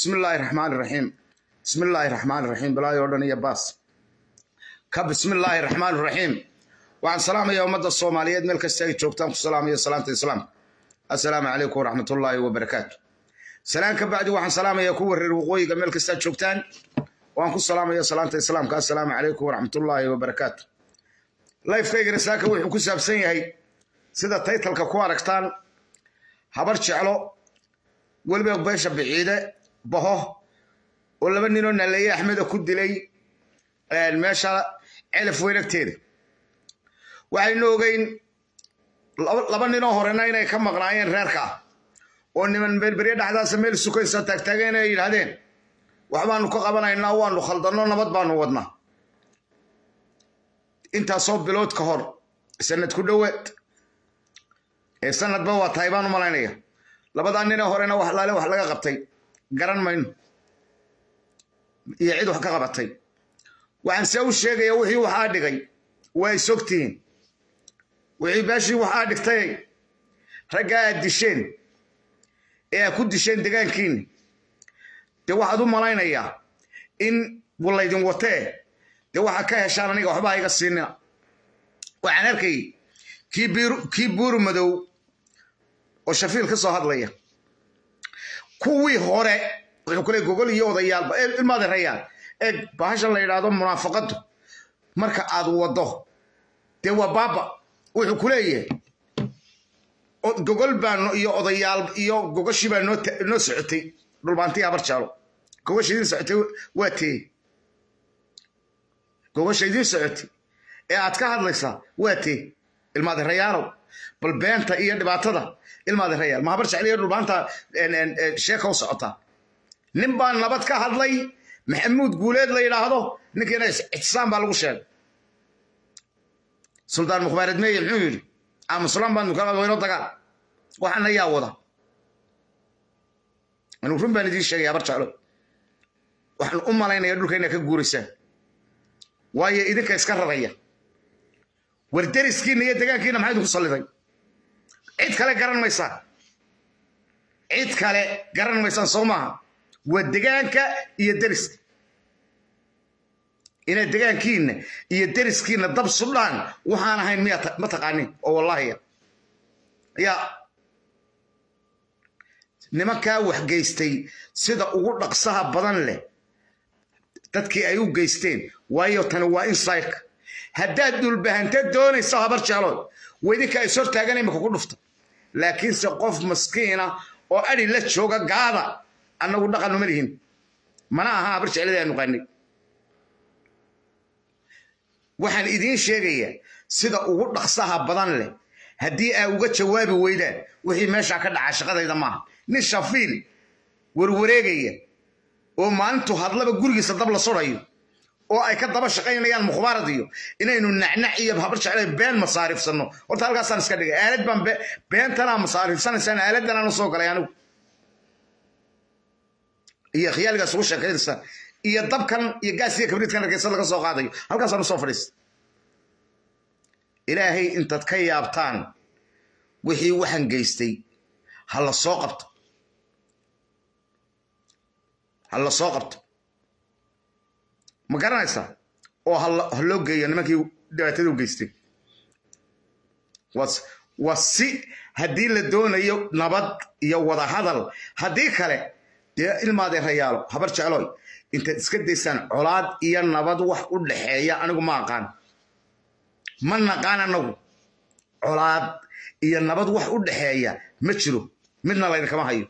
بسم الله الرحمن الرحيم. بسم الله الرحمن الرحيم. بلا يوردن يا باس بسم الله الرحمن الرحيم. وعن سلام يا أمد الصوماليات ملك السيد شوكتان سلام يا سلامة الإسلام. السلام عليكم ورحمة الله وبركاته. سلام كبعد وعن سلام يا كور الوقوي ملك السيد شوكتان وعن سلام يا سلامة الإسلام. السلام عليكم ورحمة الله وبركاته. لايف كيغ رساكا وحو كسابسن yahay sida title-ka ku aragtaan habar jeclo walba beesha biciide baho oo laba nin oo naleeyay Axmed ku dilay meesha cilaf weynagteeda waxaynu ogeyn laba nin oo horena inay ka maqnaayeen reerka oo niman beelbariye dhaxdaas meel sukaysa taagtaageen ay yiraahdeen waxbaanu ka qabanaynaa waanu khaldano nabad baanu wadnaa inta soo bilood ka hor sanad ku dhawaad sanadba waa taybaan u malaynaya labada nin horena wax laga qabtay garan mayno iyo cid wax ka qabatay waxaan soo sheegay wixii waxa dhigay way sogtiin wixii baashi waxa dhigtay ragaa disheen ee ku disheen deegaankiin de waxaad u malaynayaa in walaydin watee de waxa ka heshaan aniga waxba iga siinina waxaan arkay kii buur madow oo shafiil ka soo hadlaya kuwii hore wuxuu kale gogol iyo odayaal ilmaada rayaan bahashan la yiraahdo munaafaqadu marka aad wado de waa baaba wuxuu ku leeyahay gogol baan iyo odayaal iyo gogoshi baan noo socotay dhulbaantii habar jeclo gogoshii socotay waa tii gogoshii socotay ee aad ka hadlaysaa waa tii ilmaada rayaano bal beenta iyo dhibaatada ilmaada rayaal ma habar jeclo dhulbaanta sheeko socota nin baan nabad ka hadlay maxamuud guuleed la yiraahdo ninkeena ixtisaan baa lagu sheegay suldaan mukhbaarid meey muxuu yiri ama sulan baan ka weyno daga waxana yaa wada anu run baan idin sheegay habar jeclo waxaan u malaynayaa dhulkeena ka guuraysa waayo idinka iska raraya wardariskiina iyo deegaankiina maxay ku saliday cid kale garan maysan Soomaha wadaganka iyo dariska ina deegaankiina iyo dariskiina dab suldaan waxaan ahayn ma taqaanin oo wallahi ya nimanka wax geystay sida ugu dhaqsaha badan leh dadkii ay u geysteen waayo tan waa inside haddaad dhulbahanta doonaysa habar jeclo weydinka ay soo taagan imika ku dhufta laakiin se qof maskiina oo ari la jooga gaada annagu dhaqanno ma lihin mana aha habar jeclada aanu qanay waxaan idiin sheegayaa sida ugu dhaqsaha badan leh haddii ay uga jawaabi weydaan wixii meesha ka dhaca shaqadayda maaha nin shafiil warwareegaya oo maalintu hadlaba gurigiisa dab la surayo oo ay ka daba shaqaynayaan mukhbaarad iyo inaynu nacnac iyo habar jeclay been masaarifsano horta halkaasaan iska dhigay aalad baan beentana masaarifsanaysan aaladan aan soo galay anigu iyo khiyaalgaas ugu sheekaysa iyo dabkan iyo gaas iyo kabriidkan ragaysan laga soo qaadayo halkaasaan soo fadhiistay ilaahay intaad ka yaabtaan wixii waxaan geystay hala soo qabto ma garanaysaa oo loo geeyo nimankii dhibaatada u geystay waa si haddii la doonayo nabad iyo wada hadal haddii kale dee ilmaadee rayaalo habar jecloy intaad iska daysaan colaad iyo nabad wax u dhaxeeya anigu ma aqaan ma naqaan anagu colaad iyo nabad wax u dhaxeeya ma jiro midna laydinkama hayo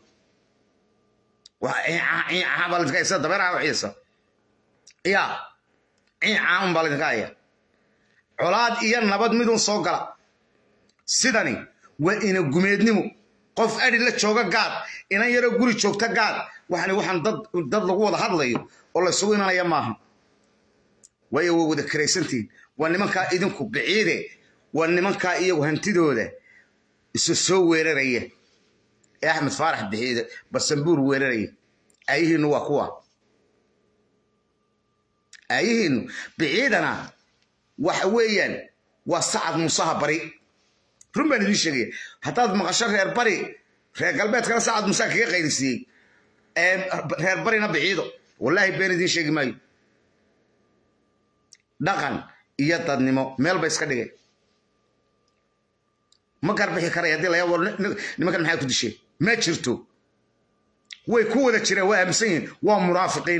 waa dabeeraha waxiisa يا عام بالغاية علاد إيا نبض مدون صوغلا سيداني وإن قميدنمو قف أري لتشوغا قاد إنا يرى قولي تشوغتا قاد وحن ضد لغوة هادليو والله سوينا لا يماهم ويو وذا كريسنتين وانمانكا إذنكو بعيدة وانمانكا إيا وهنتدو ده سو ويرارية يا أحمد فارح بعيدة بسنبور ويرارية أيه نواكوا أيهن بعيدنا وحويا وصعد مصاحب بري رمبا نديش شيء حتى مقشر غير بري في قلبك كان صعد مصاحب غير سي reer barina biciido wallaahi been idiin sheegi maayo dhaqan iyo dadnimo meel bay iska dhigay ma garbixi karay haddii la yaabo nimankan maxay ku disheen ma jirto way ku wada jireen waa aaminsan yihiin waa munaafiqiin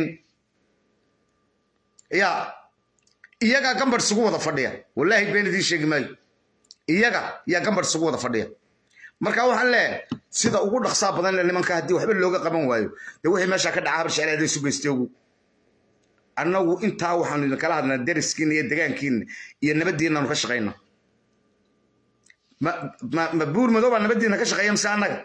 iyagaa gambar isugu wada fadhiya wallaahi been idiin sheegi maayo iyaga yaa gambar isugu wada fadhiya marka waxaan leeyahay sida ugu dhaqsaa badan le nimanka haddii waxba looga qaban waayo dee wixii meesha ka dhaca habar jecel isu geystay ugu annagu intaa waxaanu idinkala hadnaa deriskiina iyo degaankiina iyo nabaddiinnaanu ka shaqaynaa ma buur madow baa nabaddiinna ka shaqeeya mise annaga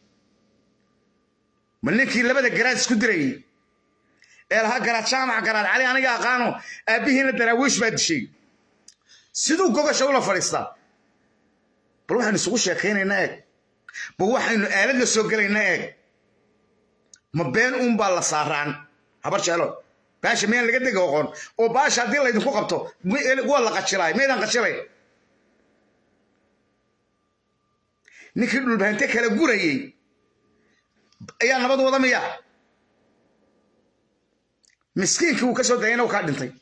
ma ninkii labada garaad isku dirayay ee lahaa garaad jaamac garaad cali aniga aqaano aabbihiina daraawiish baa dishay siduu gogasha ula fadhiistaa bal waxaynu isugu sheekaynaynaa eeg ba waxaynu aalad la soo gelaynaa eeg ma been uun baa la saaraan habar jecelo baasha miyaan laga dega oqoon oo baasha haddii laydinku qabto waa la qajilaay maydaan qajilay ninkii dhulbahante kala gurayey ayaa nabad wada miya miskiinkii uu ka soo dayayna uu kaa dhintay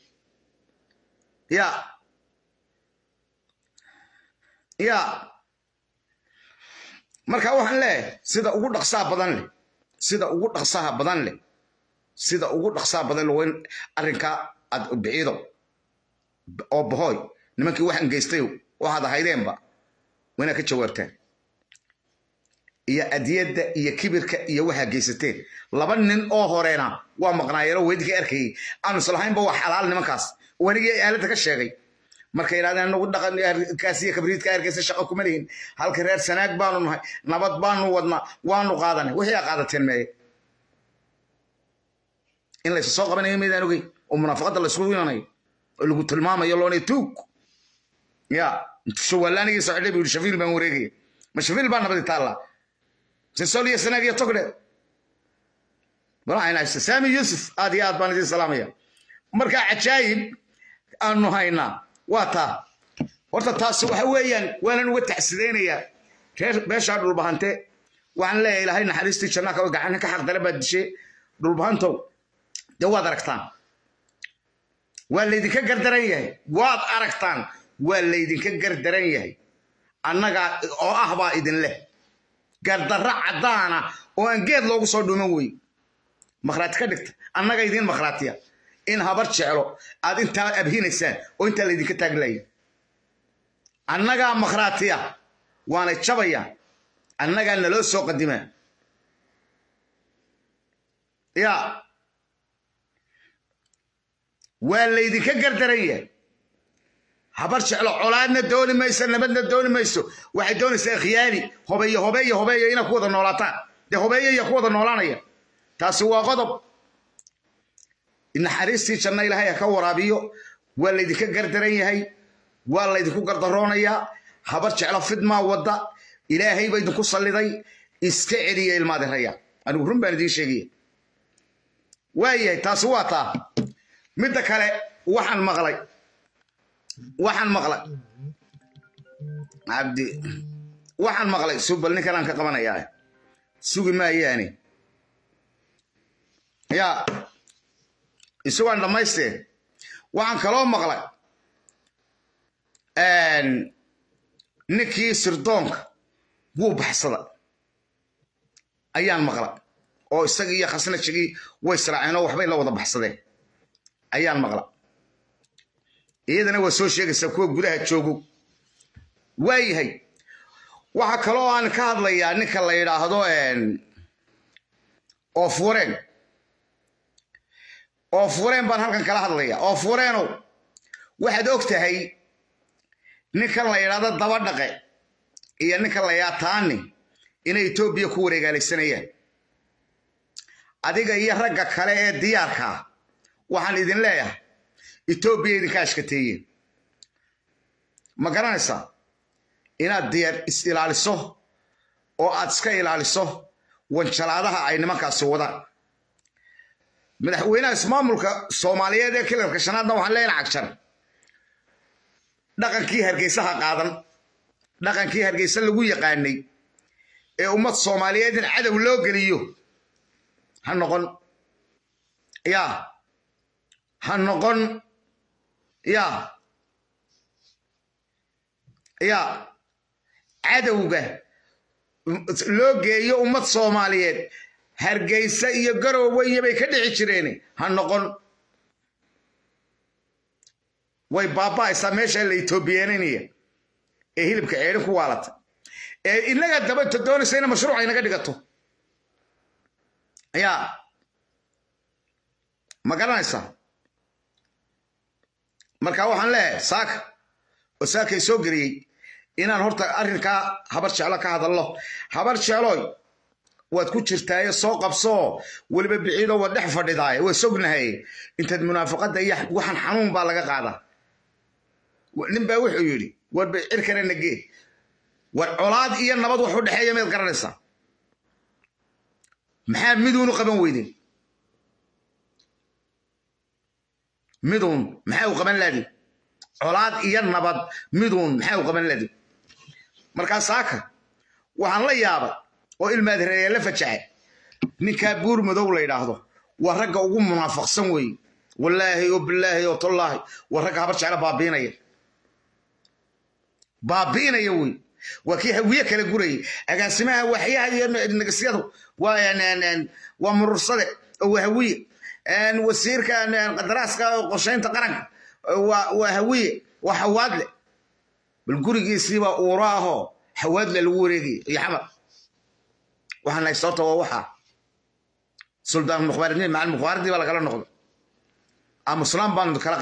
marka waxaan leeyahay sida ugu dhaqsaha badan leh sida ugu dhaqsaha badan leh sida ugu dhaqsaha badan leh wayn arrinka aad biciido oo bahoy nimankii waxaan geystay waxaad ahaydeenba wayna ka jawaabtaan iyo adiyadda iyo kibirka iyo waxaa geysateen laba nin oo horeena waa maqnaayeen weydka arkayay aanu islahaynba wax xalaal nimankaas wanigii aaladda ka sheegay marka yiraahdeen anagu dhaqan kaas iyo kabriidka arkaysa shaqo kuma leeyin halka reer sanaag baanu nahay nabad baanu wadnaa waanu qaadanay wixii qaadateen meey in la soo qabanayo meedaan ogay oo munaafiqada la isku weynaanayo oo lagu tilmaamayo loonay tuug shawalaanigii socday buu shafiil baan wareegay ma shafiil baan nabad taala سولي سنة يا تقول والله أنا سامي يوسف هذه أربعة دي سلامية مركع عجايب أنه هينا واتا ورتا تاسو هويا وانا نوتع سدينيا باش عبد البهانتي وعن لا إله إلا حريستي شناك وقعنا كحق دلبة شيء البهانتو جواد أركتان واللي ذيك قردريه واد أركتان واللي ذيك قردريه أنا قا أهبا إذن له قردرة عدانا وأن جد لوجو صدوا موي مخرات كدكت أنا قايدين مخراتيا إن هبرت شعره عاد أنت أبهين السن وأنت اللي ذيك تقلي أنا قا مخراتيا وأنا تشبيا أنا قا نلو سوق الدماء يا واللي ذيك قردرية habar jeclo colaadna dooni mayso nabadna dooni mayso waxay doonaysaa khiyaali hobeeyo ina ku wada noolaataan de hobeeyo iyo ku wada noolaanaya taasi waa qodob in xariistii janna ilaahay ka waraabiyo waa la idinka gardaran yahay waa la idinku gardaroonaya habar jeclo fidma wada ilaahay bay idinku saliday iska celiya ilmaadiraya anigu run baan idin sheegay waayay taasi waa taa midda kale waxaan maqlay عبدي waxaan maqlay suubal ninkan aan ka qabanayaa sugi maayaani isugaan dhamaystee waxaan kaloo maqlay ninkii sirdoonka wuu baxsada ayaan maqlay oo isagii iyo khasnajigii way israaceen oo waxbay la wada baxsadeen ayaan maqlay iyadana waa soo sheegaysaa kuwa gudaha joogo waayahay waxa kaloo aan ka hadlayaa ninka la yidhaahdo oofureen baan halkan kala hadlayaa oofureenow waxaad og tahay ninkan la yidhaahdo daba dhaqe iyo ninkan la yidhaahdo taani inay etoobiya ku wareegaalaysanayaan adiga iyo ragga kale ee diyaarka ah waxaan idin leeyahay etoobiya idinka ashkateeyeen ma garanaysaa inaad diyaar is ilaaliso oo aad iska ilaaliso wanjalaadaha ay nimankaasi wadaan madaxweynaha ismaamulka Soomaaliyeed ee kilarka shanaadna waxaan leenahay cagjar dhaqankii hargeysaha qaadan dhaqankii hargeysa lagu yaqaanay ee ummad Soomaaliyeed in cadow loo geliyo هنقول يا عدوغا لو geeyo ummad Soomaaliyeed Hargeysa iyo Garowe bay ka dhici jireen hanoqon way baabaa meesha la Ethiopianiniya ee hilibka ceerin ku waalata ee inaga daba doonaysa in mashruuc inaga dhigato ma garanaysa marka waxaan leeyahay saaka soo gariyay inaan horta arrinka habar jeclo ka hadalno habar jecloy waad ku jirtaa soo qabso waliba biciido wad dhex fadhidaay way sognahay intaad munaafaqada iyo waxan xanuun baa laga qaadaa nin baa wuxuu yiri war cirkana nagee war colaad iyo nabad wax u dhaxeeya mid garanaysa maxaa miduunu qaban weydin midun maxaa u qaban laadi colaad iyo nabad midun maxaa u qaban laadi marka saaka waxaan la yaabay oo ilmaad reeyay la fajacay ninka buur madow la yiraahdo waa ragga ugu munaafaqsan way wallaahi oo billaahi oo tallaahi waa ragga habar jecel baabiinaya way waa kii hawiye kala guray agaasimaha waxyaha iyo nagasyadu waa murursade oo hawiye wasiirka qadaraaska qorsheynta qaranka waa hawiye waa xawaadle bal gurigiisii baa uuraaho xawaadle lagu wareegay iyo xamar waxaan ay sababta waa waxa suldaan mukhbaariin macal mukhbaaradii baa lagala noqday aamusnaan baanu kala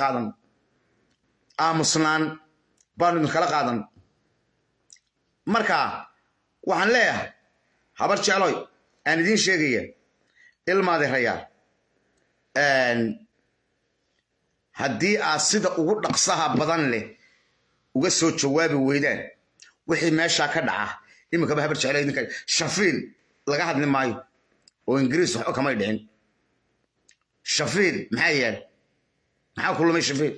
qaadan marka waxaan leeyahay habar jecloy aan idiin sheegaya ilmaade rayaa haddii aad sida ugu dhaqsaha badan leh uga soo jawaabi weydaan wixii meesha ka dhaca imika habar jecloy idinka shafiil laga hadli maayo oo ingiriis wax kama dhicin shafiil maxaa kulmay shafiil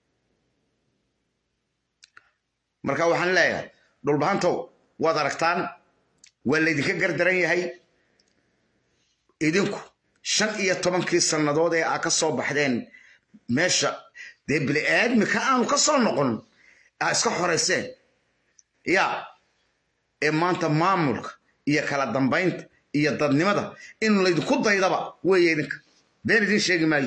marka waxaan leeyahay dhulbahantow waad aragtaan waa laydinka gardaran yahay idinku 15 sannadood ee ka soo baxdeen meesha dee bini'aadmika aanu ka soo noqon iska xoreyseen ee maanta maamulka iyo kala dambaynta iyo dadnimada in laydinku daydaba weeye idinka been idin sheegi maayo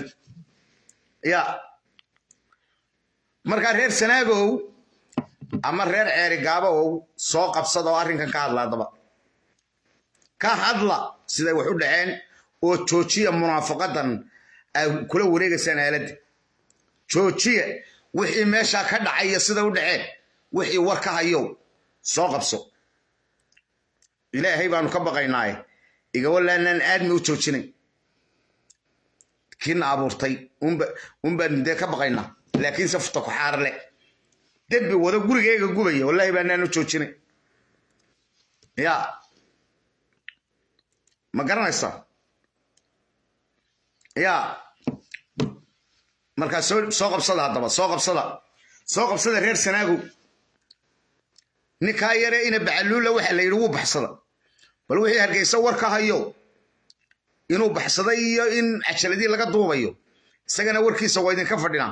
marka reer sanaagow ama reer ceeri gaabow soo qabsada oo arrinkan ka hadlaadaba ka hadla siday wax u dhaceen oo joojiya munaafaqadan ay kula wareegaysaan aaladda joojiya wixii meesha ka dhacay sida u dhaceen wixii war ka hayo soo qabso ilaahay baanu ka baqaynaa iga walaanan aadmi u joojinay kiina abuurtay baan dee ka baqaynaa laakiin safta ku xaarle debbi wada gurigeyga gubaya wallaahi baanaan u joojinay ma garanaysaa markaa soo qabsada haddaba soo qabsada reer sanaagow ninkaa yare ina bacaluula waxa la yidhi wuu baxsada bal wixii hargeysa war ka hayo inuu baxsaday iyo in cajaladii laga duubayo isagana warkiisa waa idinka fadhinaa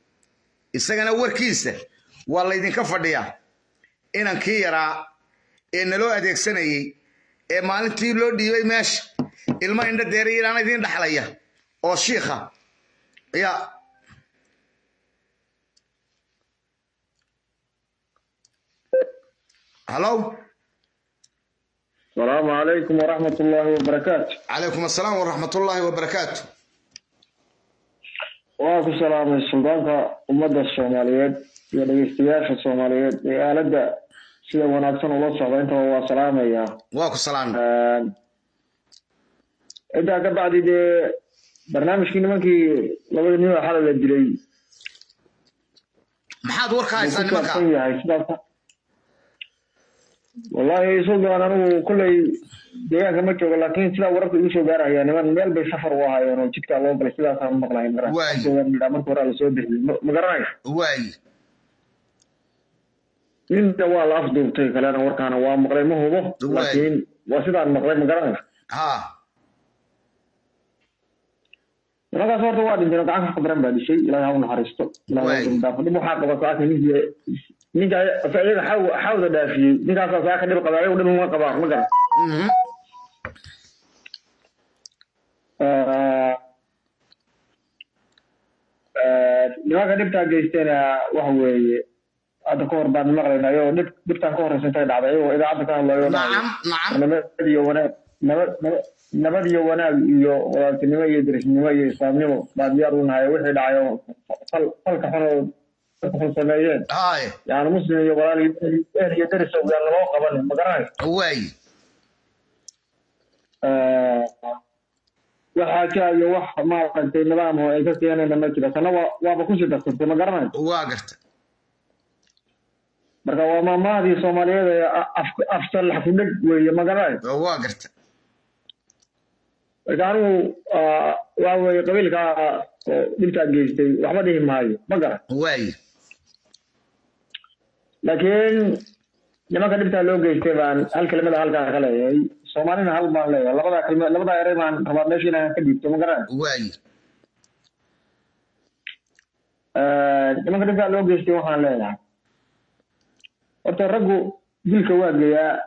waa laydinka fadhiyaa inankii yaraa ee naloo adeegsanayey ee maalintii loo dhiibay meesha ilmo indha deeray inaana idiin dhaxlaya oo shiikha هلو السلام عليكم ورحمة الله وبركاته. عليكم السلام ورحمة الله وبركاته. وعليكم السلام السلطان أمد الصوماليات يا الصوماليات يا لدى سيدا وناكسن الله صعبا انت هو سلام يا وعليكم السلام. انت كبعد دي برنامج كي نمانكي لابد نيو حالة الدلي محاد وركا يسان نمانكا والله سلطان أنا كل deegaanka kama joogo laakiin sida wararka uu soo gaaraya niman meel bay safar u ahaayeen oo jidka loo galay sidaas aan maqlayn marka hore la soo bixiyay ma garanayo inta waa la afduubtay kalena warkaana waa maqlay ma hubo laakiin waa sidaan maqlay ma garanayo رجع صورته واحد إنت لو قعدت خبران بعد شيء لا يهون حريصته لا يهون دافع دم حاق بساعة نيجي فعليا حاول دافي نيجي أصلا ساعة كده القضايا ودم ما قضاء ما قال لما كنت جيستنا وهو هذا كور بعد المغرب أيوه نبت كور سنتين بعد أيوه إذا عاد كان الله نعم نبدي يوانا يو ولكن ما يدرس ما يسامنه بعد يرون هاي وحده عيو فل كفنوا سمايين هاي يعني مسلم يقول يدرس ويا الله قبل ما قرأ واي وحكى يوح ما قلت النظام هو إذا كان لما كذا سنوا وابكوش دكتور ما قرأ واقرت بركة ما هذه الصومالية أفصل حكومة ويا ما قرأ واقرت كانوا وهو قبيل كا دلتا جيستي وحمده ماي مقرأ واي لكن لما كان دلتا لو جيستي بان هالكلمة هالكلمة سومالينا هالبان ليه لبدا كلمة لبدا يريمان ربما ماشينا كديت مقرأ واي لما كان دلتا لو جيستي وحان ليه وترجو دلك واجيا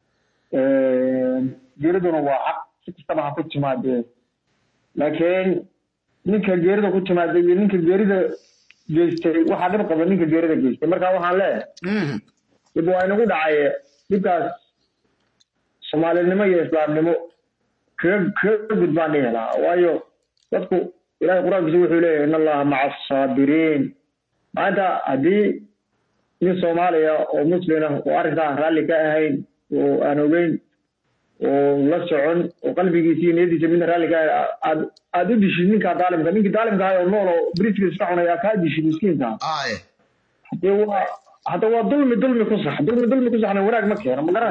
جيردون واحد طبعا كنت مادة لكن نيك جيرده كنت مادة نيك جيرده جيستي واحد ما قبل نيك جيرده جيستي مركا waxaan leeyahay dib waa inagu dhacay dibkaas Soomaalinimo iyo Islaamnimo ka gudbaan leeyahay waayo dadku Ilaahay quraankiisa wuxuu leeyahay in Allah ma'a as-saabiriin maanta hadii in Soomaaliya oo muslim ah oo arrinta raalli ka ahayn oo aan ogeyn ولا سعون وقلبي يسين يدي جميل رالك أدي شيء كان ظالم كان إنك ظالم كان والله بريتك يسمعون يا كادي شيء مسكين كان حتى هو ظلم قصح ظلم قصح أنا وراك مكة أنا ما قرأت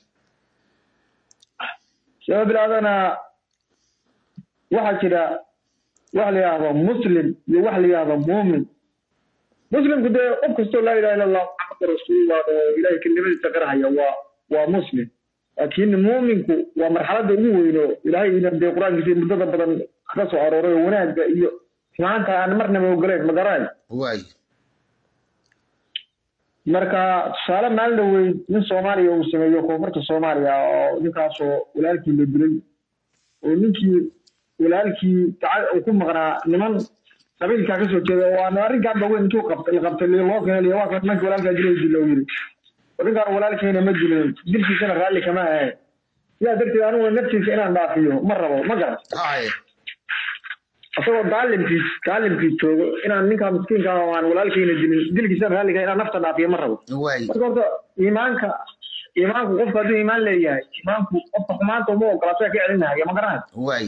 شباب أنا واحد كده واحد هذا مسلم لواحد هذا مؤمن مسلم كده أقسم لا إله إلا الله محمد رسول الله إلهي كلمة تقرأها يا ومسلم لكن مؤمنكو ومرحلة أولى إلهي إن القرآن في مدة بدن خاصة عروري وناد ما أنت أنا مرنا موجلات مقرأي واي مركا سالم مالوي من سوماليا وسميه كوفرت سوماليا نكاسو ولكن بدري ونكي ولكن تعال وكم مقرأ لمن سبيل كاسو كذا وأنا أرجع بقول نشوف قبل اللي الله كان اللي واقف منك ولا جري جلوي ورجع ولكن هنا مجنون دلتي سنة غالي كمان هاي لا درتي أنا ونفسي أنا ضعفيه مرة ما قرأ أصلا تعلم في شو أنا منك مسكين كمان ولكن دلتي سنة غالي كمان أنا نفسي ضعفيه مرة برضه إيمانك قف هذا إيمان ليه إيمانك قف كمان تومو كلاسة كأنها يا ما قرأ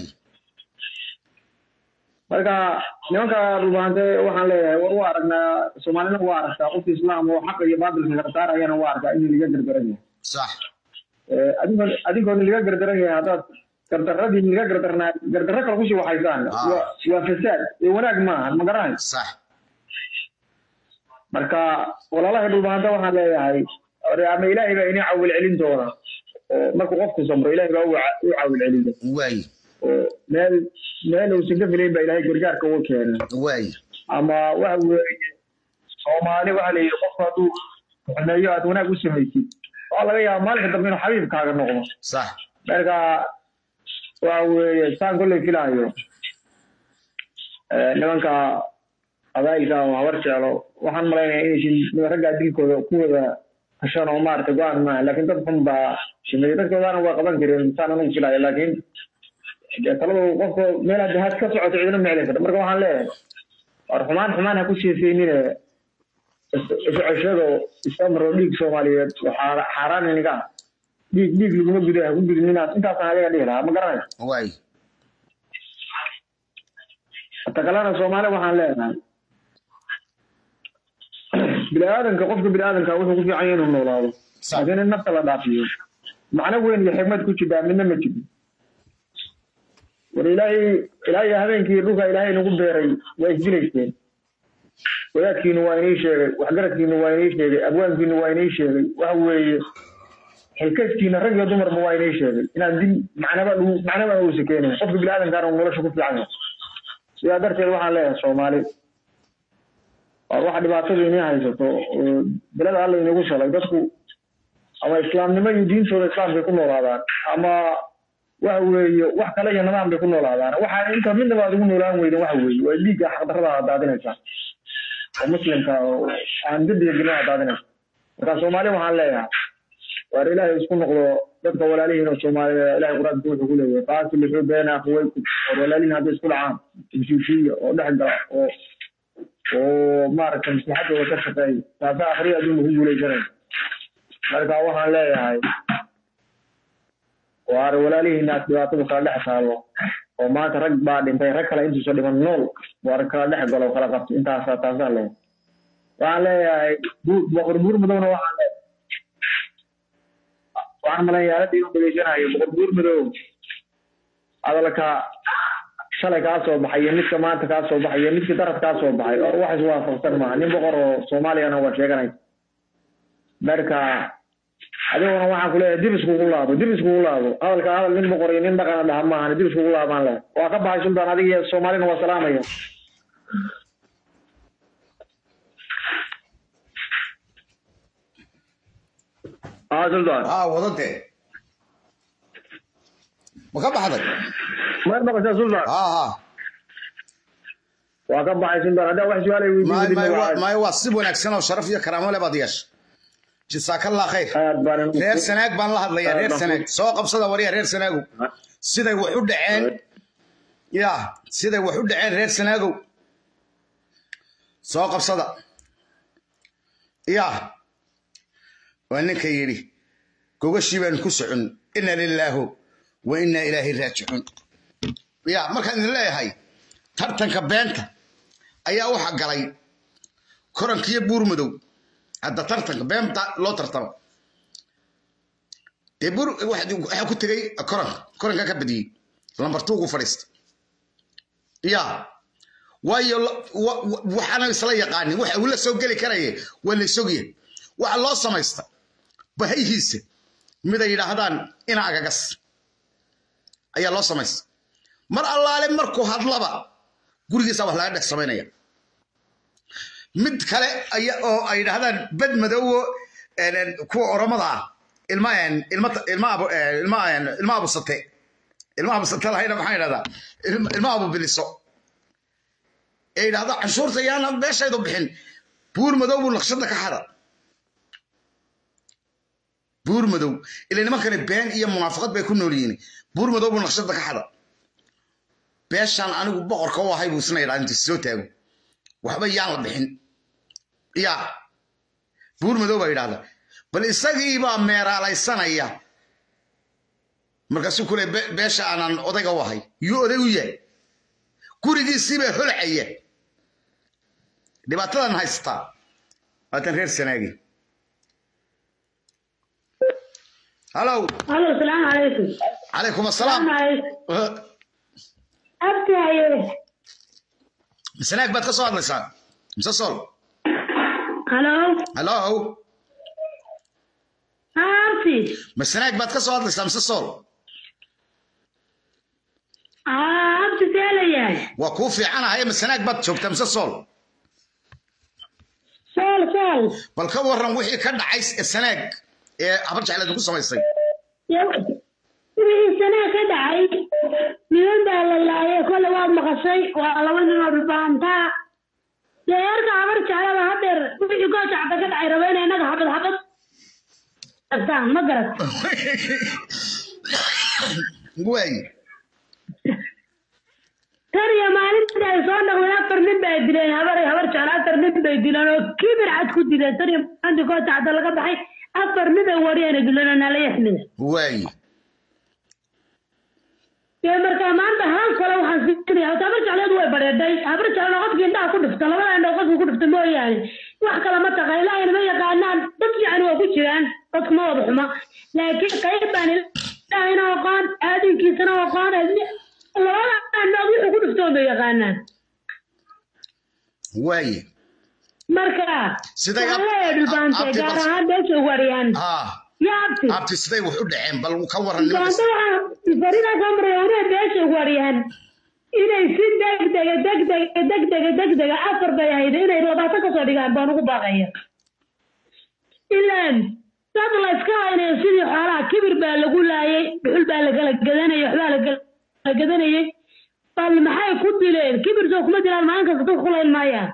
marka nimanka rubaante waxaan leeyahay war waa aragnaa Soomaalina waa aragtaa qof Islaam oo xaq iyo baadilka ka saarayana waa arkaa in laga gargaran yahay sax adigoon laga gargaran yahay hadaad gardaradii laga gardarra kala ku sii waxaysaan waa fasaad ee wanaag maaha ma garanay sax marka walaalaha rubaante waxaan leeyahay ama Ilaahay baa inay caawil celin doona marka qofku samro Ilaahay baa uu caawil celin way meel uu singa filayn baa Ilaahay gargaarka uu keenay way ama waxa weeye Soomaali waxa la yiri qof haduu xuneeyo aad wanaag u sameeyay oo laga yaabo maalinka dambe inuu xabiibkaaga noqdo sax marka waxa weeye saan kulli filaayo nimanka abaayga oo habarjalo waxaan malaynayaa inay ragga dilkooda ku wada kashan oo maarta go'aan ma laakiin dad xun baa shimidadkooda waa qaban kareen saan anu filaayo laakiin taladu qofka meel aad had ka socoto cidina meelay kada marka waxaan leeyahay xumaan ha ku sheekeynina iscashado istamro dhiig Soomaaliyeed waxa xaraan inaga dhiig laguma gudaha ku gudnina intaas aan ayaga dhihi lahaa ma garanay way takalana Soomaali waxaan leeyahay bilaadanka qofka bilaadanka wuxuu ku fiican yahay inuu noolaado laakiin nafta la dhaafiyo macna weyn iyo xigmad ku jira midna ma jiro إلهي هذينكي روحا إلهي نقول بيري ويسجليشين وياكين ويني شيء وحجرتين ويني شيء أبوانكين ويني شيء وهو حكايتين الرجل دمر ويني شيء إن عندي معنا بقى هو سكينه قف بالعالم كانوا ولا شوف في عنه sidaa darteed waxaan leeyahay soomaali waxa dhibaatada inay haysato belada alla inagu shalay dadku ama islaamnimo iyo diintooda islaamka ku noolaadaan ama waxa weeye wax kale iyo nidaam bay ku noolaadaan waxa inta midna baad ugu noolaan weydeen waxa weeye waa dhiigga xaqdarrada daadinaysa oo muslimka aan dibiga ginaha daadinaysa marka soomaali waxaan leeyahay war ilaahay isku noqdo dadka walaalihiin oo Soomaaliya ilaahay quraanka wuxuu ku leeyahay qaasi lixu beena akhwayku walaalihiin hadda isku dhacaan ishiishiya oo dhaxgala oo maaragtay maslaxadooda ka shaqeeya taasa akhriya adduunka ku guuleysanay marka waxaan leeyahay war walaalihiin aad dhibaatada kala dhex taalo oo maanta rag baa dhintay rag kale intuu soo dhiman nool war kala dhex galo kala qabto intaas taasa leh waxaan leeyahay boqor buur madowna waxaan leeyahay waxaan malaynaya inuu dhageysanayo boqor buur madow adalka shalay ka soo baxay midka maanta ka soo baxay midka darad ka soo baxay oo wax is waafaqsan ma nin boqor oo Soomaaliya waa sheeganay marka adiguna waxaan ku leeyahay dib isku laabo hadalka hadal nin boqor iyo nin dhaqan ah ma aha dib isku laabaan leh waa ka baxay sultan adiga Soomaalina waa salaamaya sultan wadade ma ka baxday ما بقى سلطان وكم بعد سلطان هذا واحد سؤال ما يوصب ونكسنا وشرف يا كرامه لا بديش جزاك الله خير رير سناك بان الله هدليا رير سناك سو قبسده وريا رير سناغو سيده وحو دحين يا سيده وحو دحين رير سناغو سو قبسده يا وانك يري gogoshii baan ku socon inna lillahi wa inna ilaahi raaji'un يا مركز الله هاي ترتنك بينتا أيها واحد قالي كورن كي بور مدو هذا ترتنك بينتا لو ترتم تبور واحد كنت جاي كورن كبدي لما برتوقو فرست يا واي وحنا يصلي يقاني ولا سوق لي كرايه ولا سوقي والله سمايستا بهي هيس ماذا يراهدان إنا عجز أيها الله سمايست mar allaale markuu hadlaba gurigiisa wax laga dhex sameynaya mid kale oo ay yiraahdaan bad madow kuwa oramada ilma abu sate lahayna maxay yiraahdaa ilma abu biliso ay yiraahdaa canshuurta yaana beeshaydu bixin buur madow buu naqshada ka xada buur madow ilaa nimankani been iyo munaafaqad bay ku nool yihiin buur madow buu naqshada ka xada beeshan anigu boqorka oo ahay buu isna intii soo taago waxba yaan la bixin ya buur madow baa yiraahdaa bal isagii baa meeraalaysanaya markaasuu kule beesha aanan odayga u ahay yuu oday u yahay gurigiisii baa holcaya dhibaatadan haystaa waatan reer sanaagi halo salaamu calaykum calaykum assalaam مسناك بات كسو هادليسان مسسول هلو مسناك بات كسو هادليسان مسسول وكوفي انا هي مسناك بات شوفت مسسول سول بل كورن وحي كدعي السناك ابرجع لك سميسay سناك كدعي من الله كل واحد مقصي وعلى وزن البانتا لا يرجع عبرت على هدر يقول تعبك العربين هناك حبط أفتح ما قرأت وين ترى يا معلم ترى صارنا ولا أكثر من بيدلين هبرت على أكثر من بيدلين كبر عاد كدلين ترى عندك قطع عدل قطعي أكثر من ورينا يقولون أنا لا يحمل وين يا مركا ما أنت هالكلا وحسيتني أو تبرج على دوي برداي أبرج على نقط جندا كله طلبنا عند نقط كله تمو يعني وحكلا ما تغيلا يعني ما يقعنا تطلع عنه وكشان قد ما واضح ما لكن كيف بني لا هنا وقان هذه كيسنا وقان هذه الله أنا أقول كله تمو يقعنا واي مركا سيدي أبتي هذا شو وريان يا أبتي سيدي وحود عين بل وكور فريدة كمرة ولا بيش وريان inay si degdega afar bay ahayd inay 20 ka soo dhigaan baan ugu baaqaya ilaan dad la iska haynayo sidii xoolaha kibir baa lagu laayay dhuxul baa la kala gadanayay waxbaa la kala gadanayay bal maxay ku dileen kibir soo kuma dilaan maalin kasta dadku kulayn maayaan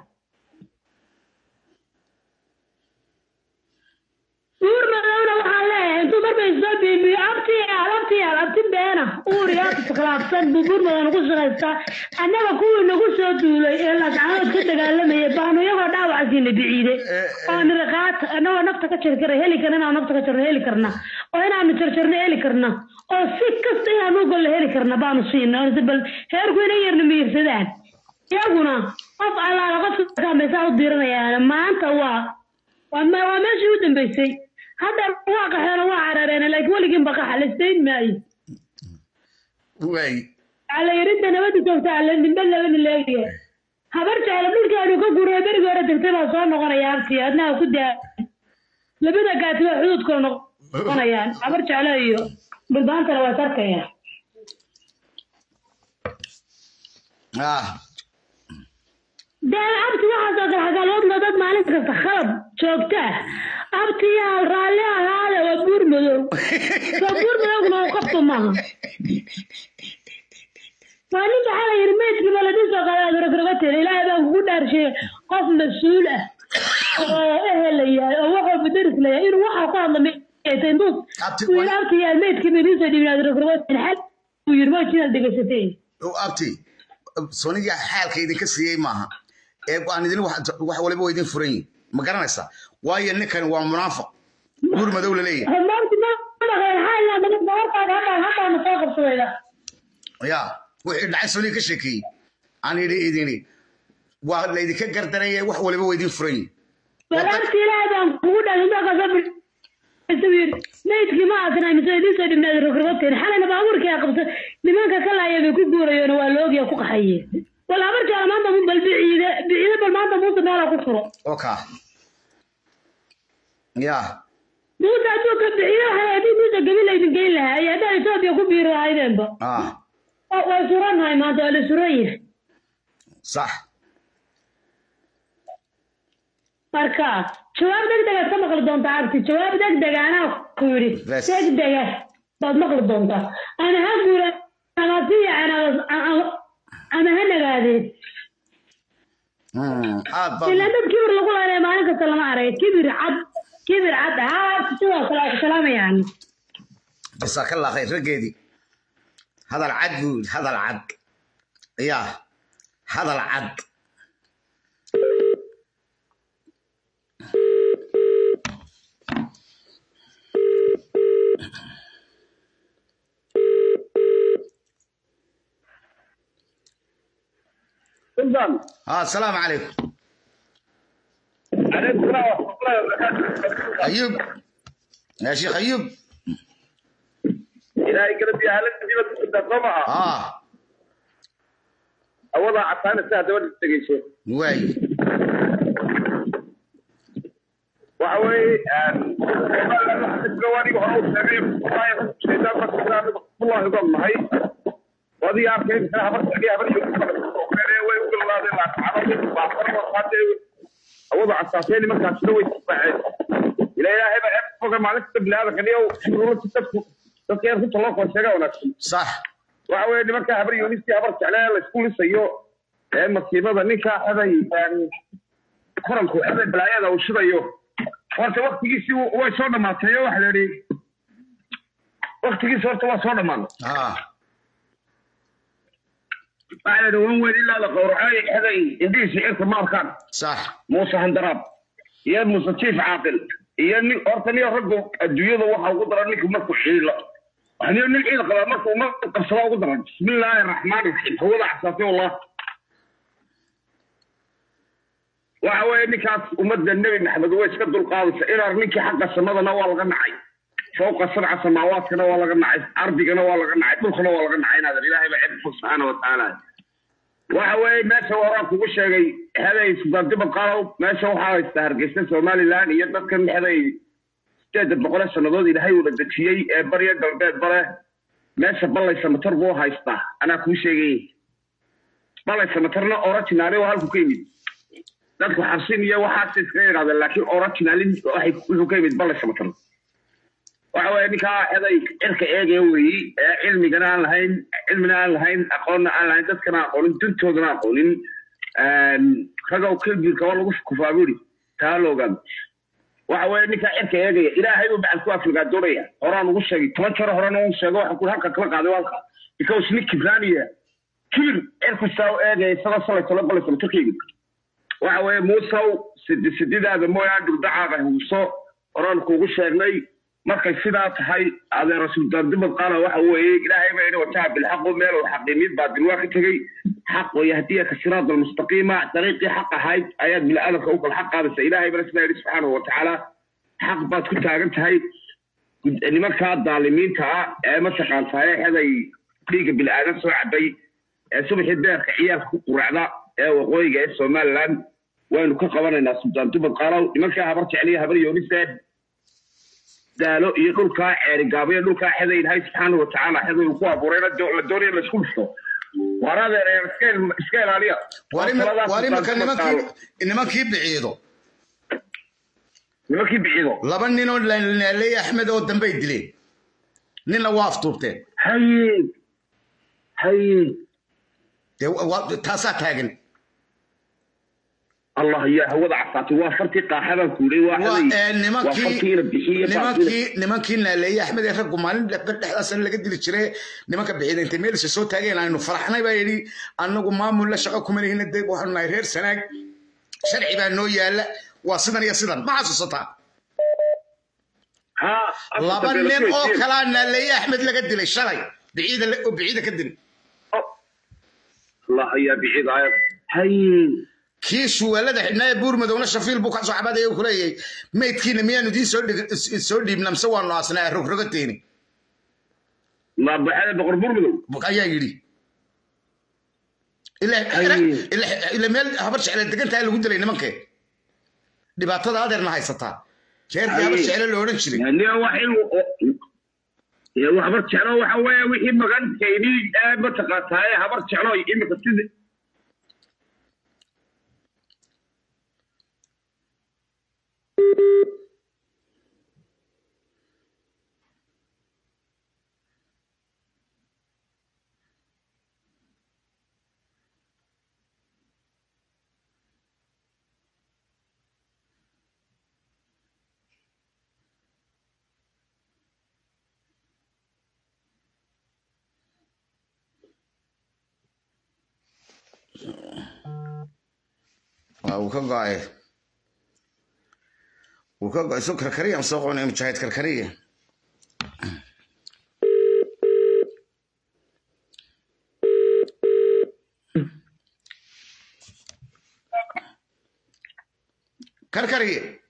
urmadawna waxaa leeyahay intuu marbay soo biibiyo abti beena uuriyaadka khilaafsan buurmadan ugu shaqaystaa annaga kuwii nagu soo duulay ee lascanood ka dagaalamayay baanu iyagoo dhaawacasiina biciide oo niraqaat annagoo nafta ka jarkara heli karna inaan nafta ka jarno heli karna oo inaanu jarjarno heli karna oo si kasta inaanu golle heli karna baanu siina bal heerku inay yarna miirsadaan iyaguna qof allaala qofka kaameysaa u diiranayaan maanta waa meeshii u dambeysay hadda waa qaxeena waa carareen laakiin weligiin baa qaxalaysteen maayo way على يريد نبدي توسع على النبلة من اللي خبرت على بلك أنا كقول برجع ورا تكتبها صار نقرا يارتي أنا وكده لبدا قاعد حدود كنا نقرا يعني خبرت على أيوه بالبان ترى وترك يا ده أبتي واحد أقول حاجة لو نضد معلش كتخرب شوكته أبتي يا رالي هذا وبور مدو كنا وقفت معه فأنت حالا يرميت كما لديسا قال رقرقتين إلهي بان كودار شيء قف مسؤولة إيه وحو بدرس لي إنه وحو قام ميتين دوس ويلابتي يا الميت كما لديسا دي من رقرقتين حل ويرميت كنا الدقستين أبتي سونيجا حال كيدي كسيي معها أنا دين واحد ولا بويدين فرين ما كان نسا واي النكن ومنافق نور ما دولة ليه ما غير حال لا من الدوار هذا مصاغر سويدا يا وحيد عسولي كشكي أنا يديني ولا يديك قردني واحد ولا بويدين فرين فلانتي لا دام كودا هذا قصب السوير نيت كما أصلا مسوي سوي من الركروتين حالا أنا بأمرك يا قبض لمن كلا يبي كبر ينوالوج يا كوك حيه ولا أمرك على ما أنت مو بالبعيدة بالما أنت مو تنال كفره أوكا يا موسى توك بعيدة هذه موسى قبيلة يتقيل لها يا ده يسوي يكون بيرو هايدين با وسوران هاي ما تقول سورية صح marka jawaab degdeg ah sama qal doonta arti jawaab degdeg ana ku yiri degdeg baad maqal doonta ana ha guura ana fiican ana hanagaade ila dad kibir lagu leeyahay maalin kasta lama arag kibir cad sidoo kale salaamayaan جزاك الله خير رجدي هذا العد يا هذا العد سلطان السلام عليكم عليكم السلام ورحمة الله وبركاته أيوب يا شيخ أيوب إلهي قلبي هلك جيبت الضمعة أوضع عطانا الساعة دولة التقيشة واي وحوي الجواني وهو سبيل الله يقول هاي وهذه عارفين ساعة بس عليها بريء ويقول الله ذي أوضع الساعتين ما كان شنو يتبعد إلى إلهي بقى فوق معلش بلاد خليه وشنو تتفق تذكر في الله وشجع ونفسه صح وحوي اللي مركها بريء ونسي عبرت عليه السكول السيء المصيبة ذنيكا هذا يعني خرمكو هذا بالعيادة وشريه وانت وقت يجي هو صار ما تيجي واحد لي وقت يجي صار ما بعد وين إلا لقورعي هذا يدي شيء ما كان صح موسى هندراب يا مستشيف عاقل يعني أرتني رجو الديوض وحى قدر أنك مركو حيلة يعني من الحيلة قال مركو قصوا قدر بسم الله الرحمن الرحيم هو لا حساسي والله وحوي نكاس ومد النبي محمد ويش كدو القاضي إلى رنيك حق السماء نوال غنعي فوق 7 سماوات نوال غنعي أرضي نوال غنعي ملك نوال غنعي هذا الإلهي بعد سبحانه وتعالى وحوي ما سوى راك وش شيء هذا يصدق قالوا ما سوى حاول يستهر قصة سومالي الآن يدك كم هذا يستهدف بقول السنوات إلى هاي ولا شيء بريء قلبي برا ما شاء الله يسمى تربوها يستا أنا كل شيء bal samatarna original oo halku ka yimid dadku xabsin iyo waxa iska yiraahdo laakiin original waxay ku ka yimid bal samatarna waxa weeye ninka eday cirka eegay weeyii cilmiga aan lahayn aqoonna aan lahayn dadkana aqoonin duntoodana aqoonin ragow kilbiga waa lagu kufaaburi taaloogan waxa weeye ninka cirka eegay ilaahay uu bacad ku afriga dooraya horaan ugu sheegay 10 jeer horaan ugu sheego waxa ku halka kala qaaday walka because nick kibraniya kibir cirku soo eegay isaga soo tolo balsan turkiga waxa weeye muusaw sididaada mooyaan durdacaaga huuso horaan kuugu sheegnay markay sidaa tahay adeer rasuul dibad qaala waxa weeye ilaahay ma inuu taab bil xaq meel oo xaqimid baad waa ka tagay xaq oo yahdiya ka siraad mustaqima dariiqi xaq ahayd ayad bil adalka u kala xaq qaadaysa ilaahay bal subhanahu wa ta'ala xaq baad ku taagan tahay nimanka daalimiinta ee ma taqaantaay haday dhiga bil aadan soo cabay subaxii deerka ciyaar ku quracda ee waqooyiga ee Soomaaliland waynu ka qabanaynaa sultaan dibad qaala nimanka habar jeceliya habar yooniseed دالو يقول كا عرقابي يقول كا حدا ينهي سبحانه وتعالى حدا يقول أبورينا الدوري اللي سكولته وراء إسكيل عليها واريما كان إنما كيب بعيدو لبن نينو اللي أحمد أو دنبي دلي نينا واف طوبتين هاي تاسا تاغن الله يا هو عفاتي وفرتي قاحبا كوري nimankii naaleeyay axmed ee rag maalin dhexdaas laga dili jiray nimanka bixiyay inta meel soo taageen aanu faraxnay baa yiri anagu maamul la shaqo kuma leeyahay dad waxaan nahay reer sanaag sharci baa noo yaala waa sidan iyo sidan ma xasuusataa laba nin oo kala naaleeyay axmed laga dilay shalay biciida ka dilay الله يا بعيد هاي كيش ولده حنا بور مدونا شفيل بو كسو عباده يو كليي ميدكينا ميانو دي سو ديبنا مسوا ناسنا رغرغتيني ما بحال بقر بور مدو بقايا يري الا ميل هبرش على دغنتا لو دلay nimanka dhibaatada adeerna haysata jeerkii habarsh على loo oran jiray yani wax habar jeclo waxa weeye wixii magan kayni ma taqaataay habar jeclo imika sida وكا سو كركريه مسوقون مجاهد كركريه كركريه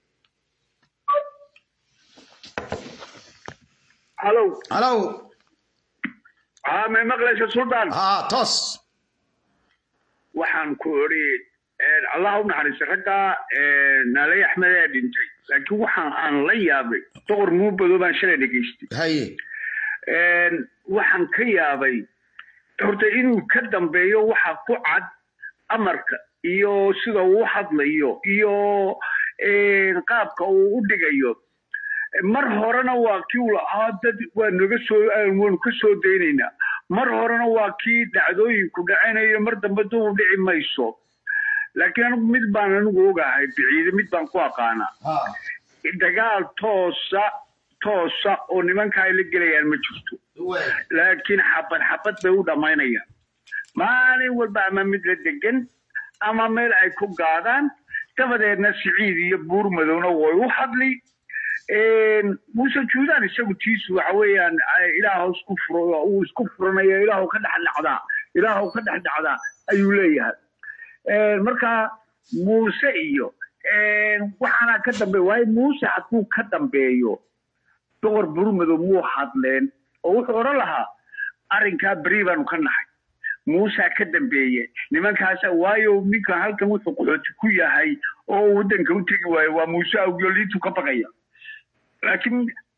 الو ما مغلش السلطان توس waxaan ku ori الله نحرس رجع نالي أحمد دينتي لكن وحن لا يابي طور مو بدون شيء دقيشتي هاي وحن كيابي هرتين كدم بيو وحن قعد أمريكا iyo sida uu hadlayo iyo qaabka uu u dhigayo mar horena waa kii uu lahaa dad waa naga soo ka soo deynayna mar horena waa kii dhacdooyinku dhacaynayo mar dambe duu dhici mayso laakiin anigu mid baan anigu ogahay biciide mid baan ku aqaana dagaal toosa oo nimanka ay la gelayaan ma jirto laakiin xabad bay u dhamaynayaan maalin walba ama mid la degan ama meel ay ku gaadaan dabadeedna siciid iyo buur madowna way u hadli muuse juudaan isagu tiisu waxa weeyaan ilaahu isku furo uu isku furanayo ilaahu ka dhex dhacdaa ayuu leeyahay marka muuse iyo waxaana ka dambeeyo waay muuse hadduu ka dambeeyo boqor buur madow muu hadleen oo wuxuu odhan lahaa arrinkaa beri baanu ka nahay موسى كدم بيه لمن كاسا وايو ميكا هالكا وثو قلوتي كويا هاي او ودن كوتي وموسى وقلوليتو كبغيا لكن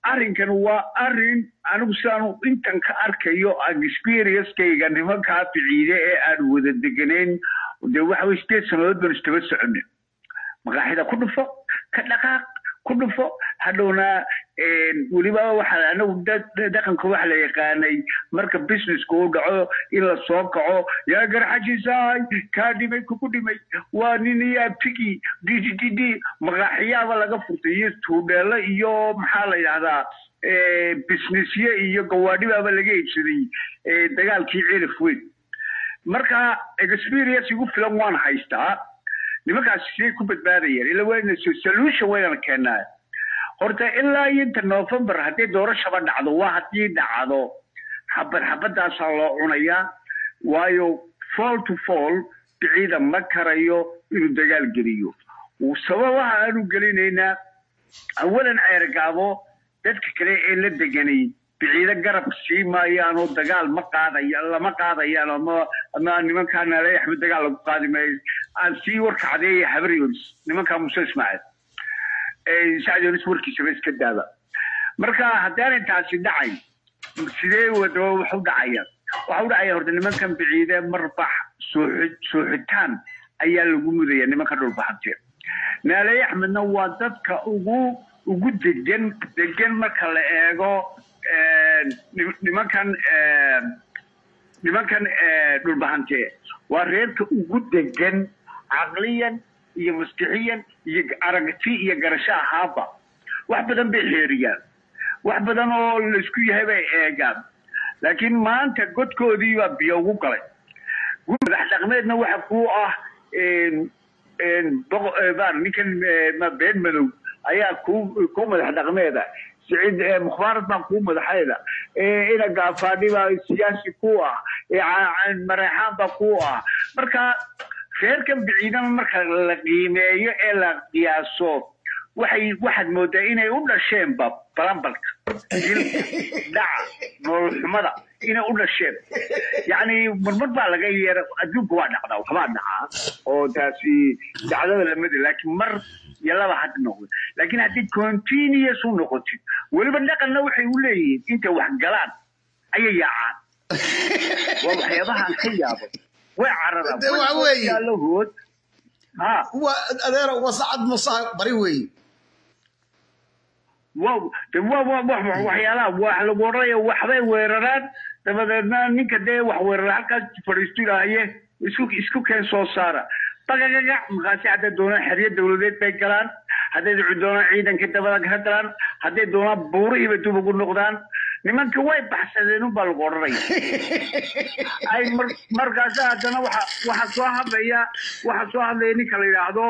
arrinkan waa arrin anigu sidaanu intan ka arkayo experience-kayga nimankaa ficiide ee aan wada deganayn dee waxa way 8 sannadood baan istaba soconay maqaaxida ku dhufo ka dhaqaaq ku dhufo hadhowna weliba waxaa anagu dhaqanka waxa la yaqaanay marka businesska uu dhaco in la soo kaco yaa garxajisaay kaa dhimay kugu dhimay waa nin iyo abtigi ddd maqaaxiyaaba laga furtay iyo tuudheelo iyo maxaa la yidhahdaa businessye iyo gawaadhibaaba laga iibsaday dagaalkii cilif weyn marka experience igu filan waan haystaa nimankaas sidee ku badbaadayeen ila wayna solution wayna keenaa horta ilaa inta November haddii doorashaba dhacdo waa haddii dhacdo xabadaas loo cunayaa waayo fall to fall biciida ma karayo inuu dagaal geliyo sababaha aanu gelinaynaa awalan ceergaabo dadka kale ee la deganay biciida garab sii maayaan oo dagaal ma qaadayaan lama qaadayaan ama nimankaan Alay Axmed dagaal lagu qaadi maayo aan sii warka cadeeyay habriyoons nimanka Muuse Ismaaciil saacadoon warkiisa iska daaba marka haddaan intaasi dhacay sidee wado wuxuu dhacaya horta nimankan biciide marbax sooxitaan ayaa lagu mudaya nimanka dhulbaxantay Alay Axmedna waa dadka ugu degan marka la eego nimankan dhulbaxantay waa reerka ugu degan caqliyan iyo maskixiyan iyo aragti iyo garasho ahaaba wax badan bay xeeriyaan wax badan oo la isku yahay bay eegaan laakiin maanta godkoodii baa biyo ugu galay madax dhaqameedna waxa ku ah ninkan ma been madow ayaa ku madax dhaqameeda سعيد مخبارات ما كون مدحيدا إلى قافادي سياسي كوا عن مريحان بقوا مركا خير كم بعيدا مركا القيمية إلى قياسو واحد مودعين يقول الشيم باب بلانبلك دعا نور الحمدة إنا يقول الشيم يعني مرمط بالغير أدوك واحد نقضى وحبان نقضى أو تاسي دعا المدى لكن يلا واحد نقول لكن هذه كونتينيوس ونقطي ولما نقل نوحي وليه انت واحد قلان اي يعان وحيضها الخيابه وعرض قال له ها ادير وصعد مصاب بريوي وحيالا واحد وريه وحبي ويرران دبدنا نينك دي wax weerar halkaas fariistiraayay isku keen soo saara tagagaga maqaasi hada doona xiriir dawladeed bay galaan haday doona ciidanka dabada ka galaan haday doona buurihiiba dib ugu noqdaan nimanka way baxsadeen u bal qoray ay markaas hadana waxa soo hadlaya ninka la yiraahdo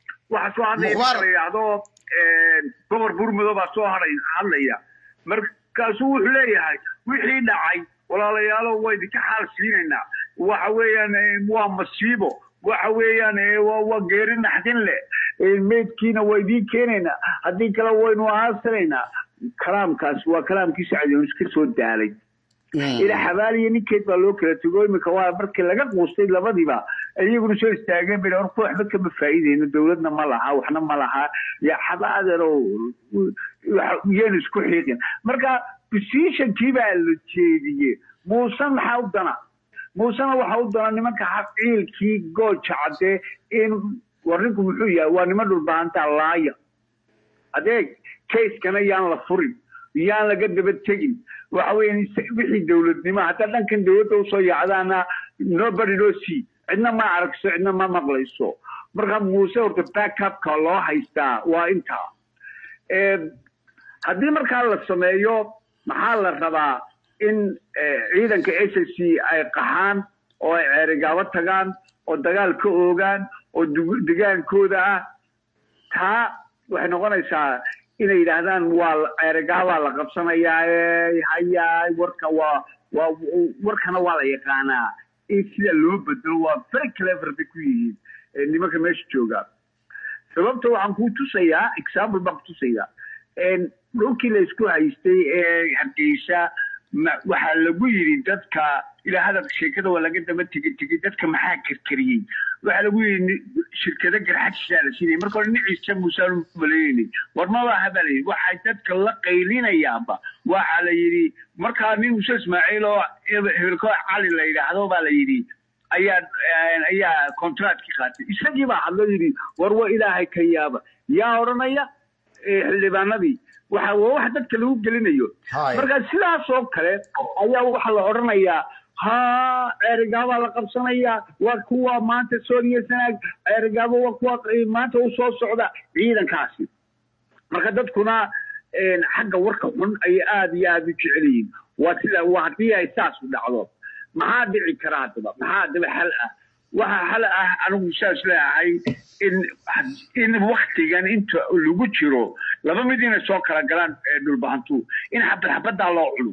boqor burmado baa soo hadlaya markaas wuxuu leeyahay wixii dhacay walaalayaal way ka xal siinayna waxa weeyaan waa masiibo waxa weeyaan waa geerin naxdin leh meedkiina way idin keenayna haddii kale waynu aasanaynaa kalaamkaas waa kalaamkii Sacdiyoon iska soo daalay ila xabaaliye ninkeed baa loo kala tago imika waa markii laga quustay labadiiba iyaguna soo istaageen bay hor waxba kama faa'iideyno dawladna ma laha waxna ma laha ya xabaadero yeen isku xiiqin marka position-kii baa la jeediyey muusan maxaa u dana muusana waxa uu doonaa nimanka xaqiilkii gooja cadde in warinku wuxuu yahay waa niman dhulbaanta laaya adeeg case-kana yaan la furin yaan laga daba tegin waxa weeyaan wixii dawladnimo hataa dhankan dawladda usoo yaacdaana nobody knows cidna ma aragso cidna ma maqlayso marka muuse horta backupka loo haystaa waa intaa haddii markaa la sameeyo maxaa la rabaa in ciidanka SSC ay qaxaan oo ay ceerigaabo tagaan oo dagaal ka oogaan oo degaankooda ah taa waxay noqonaysaa inay yidhaahdaan waa ceerigaabaa la qabsanayaa hayaa warkana waa la yaqaanaa in sida loo bedelo waa very clever bay ku yihiin nimanka meesha jooga sababta waxaan kuu tusayaa example baan ku tusayaa dhulkii la isku haystay ee Hargeysa waxaa lagu yidhi dadka ilaa hadalka sheekada waa laga daba tegey dadka maxaa karkariyey waxaa lagu yidhi shirkado garxajishaa la siinayay marka hore niciisa muusaan maleynay war ma baaha baa layidhi waxay dadka la qaylinayaanba waxaa la yidhi markaa nin muuse ismaaciil oo hebelko cali la yidhaahdo baa la yidhi ayaa contractkii qaatay isagii baa hadlo yidhi war waa ilaahay ka yaaba yaa odhanaya xildhibaanadii wax dadka lagu gelinayo marka sidaas oo kale ayaa waxa la odhanayaa ceerigaabaa la qabsanayaa waa kuwa maanta sooniya sanaag ceerigaabo waa kuwa maanta u soo socda ciidankaasi marka dadkuna xagga warka xun ay aad iyo aad u jecel yihiin waa sida haddii ay saas u dhacdo maxaa dhici kara haddaba xal ah waxa xal ah anigu saas leeyahay in waktigan inta lagu jiro laba mid inay soo kala galaan dhulbahantu in xabaddaa loo cuno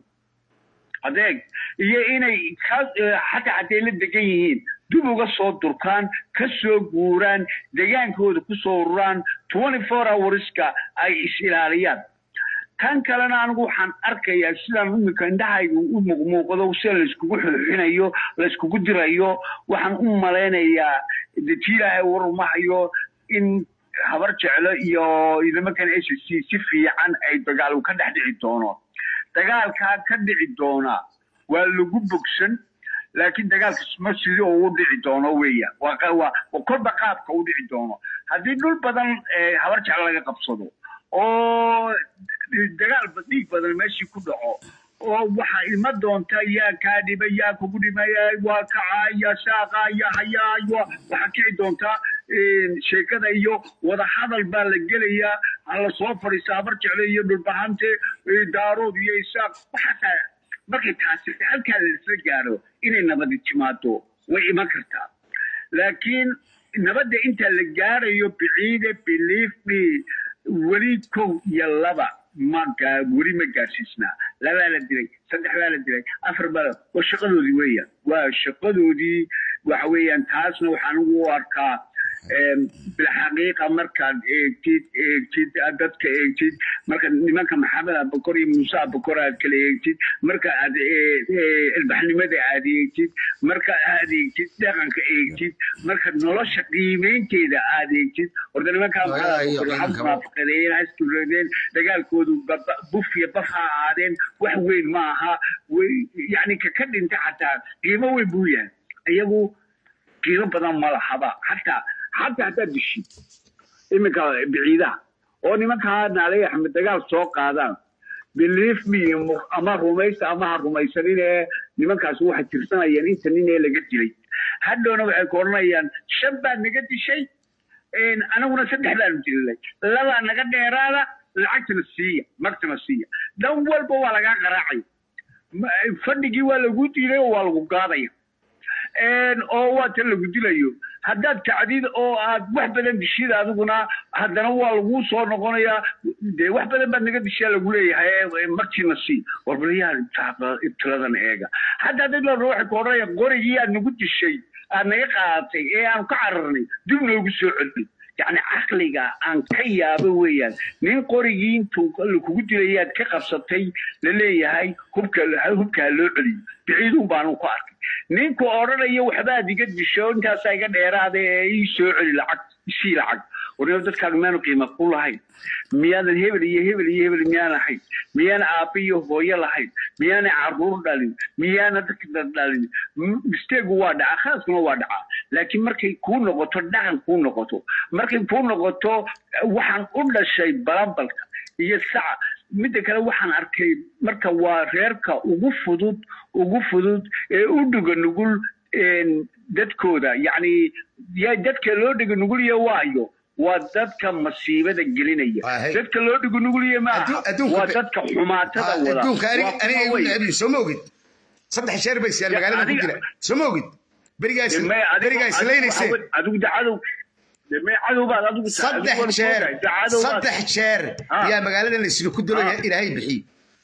adeeg iyo inay xataa hadday la degan yihiin dib uga soo durkaan ka soo guuraan degaankooda ku soo ururaan 24 hourska ay is-ilaaliyaan kan kalena anigu waxaan arkayaa sidaan imika indhahaygu u muuqdo sida layskugu xuxinayo layskugu dirayo waxaan u malaynayaa dadkii ilaahay warumahayo in habar jeclo iyo nimankan SSC si fiican ay dagaal ka dhex dhici doono dagaalkaa ka dhici doona waa lagu bogsan laakiin dagaalka ma sidii uu dhici doono weeyaan waa kolba qaabka u dhici doono haddii dhul badan habar jeclo laga qabsado oo dagaal dhiig badan meeshii ku dhaco oo waxa ima doonta yaa kaa dhiba yaa kugu dhimaya waa kacaya shaaqa ya hayaayo waxa kici doonta sheekada iyo wada hadal baa la gelayaa hala soo fadhiista habar jeclo iyo dhulbahante daarood iyo isaaq waxaasa markay taasi halkaa laisla gaaro inay nabadi timaado way iman kartaa laakiin nabadda inta la gaarayo biciide believe me weli kow iyo laba weli ma gaarsiisnaa labaa la dilay saddex baa la dilay afar baa waa shaqadoodii weeyaan waa shaqadoodii waxa weeyaan taasna waxaan ugu arkaa bilxaqiiqa markaad eegtid dadka eegtid marka nimanka maxamed abakor iyo muuse abakor aad kala eegtid marka aad ilbaxnimada aad eegtid marka aad eegtid dhaqanka eegtid marka nolosha qiimeynteeda aad eegtid horta nimankaa maxaafaqadeeyeen hasturadeen dagaalkoodu buf iyo baf ha ahaadeen wax weyn ma aha yani ka dhinta xataa qiimo weyn buu yahay iyagu qiimo badan ma lahaba xataa haddaad dishid iminka biciidaha oo nimankaa naalay axmed dagaal soo qaadaan believe me ama rumaysta ama ha rumaysanin ee nimankaasi waxay tirsanayaan inta nin ee laga dilay hadhowna waxay ku odhanayaan 5 baad naga dishay anaguna 3 baanu dilay labaa naga dheeraada lacagtana siiya martana siiya dan walba waa lagaa qaraacay fadhigii waa lagu diiday oo waa lagu gaadaya oo waa tan lagu dilayo haddaad kacdid oo aad wax badan dishid adiguna haddana waa lagu soo noqonayaa dee wax badan baad naga dishaa lagu leeyahay martiina sii warbalyaha ibtiladan eega hadda dad la waxay ku odhanaya qorigii aad nagu dishay aad naga qaadatay ee aan ka cararnay dib noogu soo celin يعني عقليga aan ka yaabo weeyaan nin qorigii intuu kugu dilayaad ka qabsatay la leeyahay hubka loo celiyo biciidu baan ku arkay ninku oranaya waxba diga disho intaas ay ga dheeraade ee soo celi lacag وريو dadka maanu qiimo ku lahayn miyaadan hebel miyaan ahayn miyaan aabiyo hooyo lahayn miyaan caruur dhalin miyaan dadka dhalin misteegu waa dhaca khaaskuna waa dhaca laakiin markay ku noqoto dhaqan ku noqoto markay ku noqoto waxaan u dhashay balanbalka iyo saca mid kale waxaan arkay marka waa reerka ugu fudud ee u dhuga nugul dadkooda yani dadka loo dhigo nugul iyo waayo waa dadka masiibada gelinaya dadka loo dhigo nugul iyo ma waa dadka xumaatada wada adduunka aniga soo moogid saddex sheer bay siyaan magaalada ku jira soo moogid berigaas leeynaysa adigu dacado saddex sheer yaa magaalada la isku dilo ilaahay bixi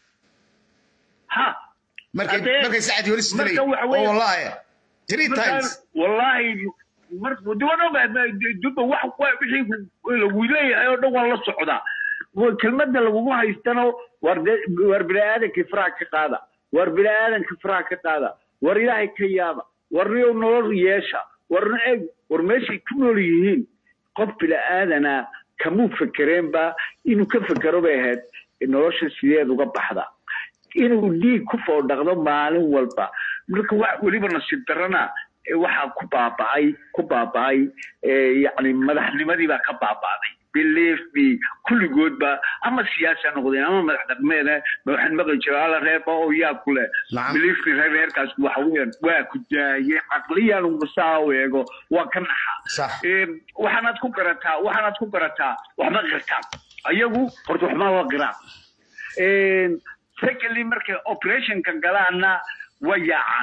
markay saacad yoris diray oo wallahi 3 times wallahi markuu duwano duba wax wixii lagu leeyahay oo dhan waa la socdaa kelmadda lagu haystano war biraade kifraaq ka qaada war bini aadanka faraha ka qaada war ilaahay ka yaaba war niyow nolol yeesha warna eeg war meeshay ku nool yihiin qof bini aadana kamuu fakereenba inuu ka fekero bay ahayd nolosha sideed uga baxda inuu dhiig ku foodhaqdo maalin walba marka weliba nasiib darana waxaa ku baaba'ay yacni madaxnimadii baa ka baaba'day believe me kulligoodba ama siyaasa noqdeen ama madax dhaqmeeda waxaan maqli jiray ala reerba oo yaa kule believe me reerkaas waxa weeyaan waa ku daayay caqliyan musaa weego waa ka naxa waxaanad ku garataa wax ma gartaa ayagu horta wax ma qiraa secondly markay operationka galaana وياعان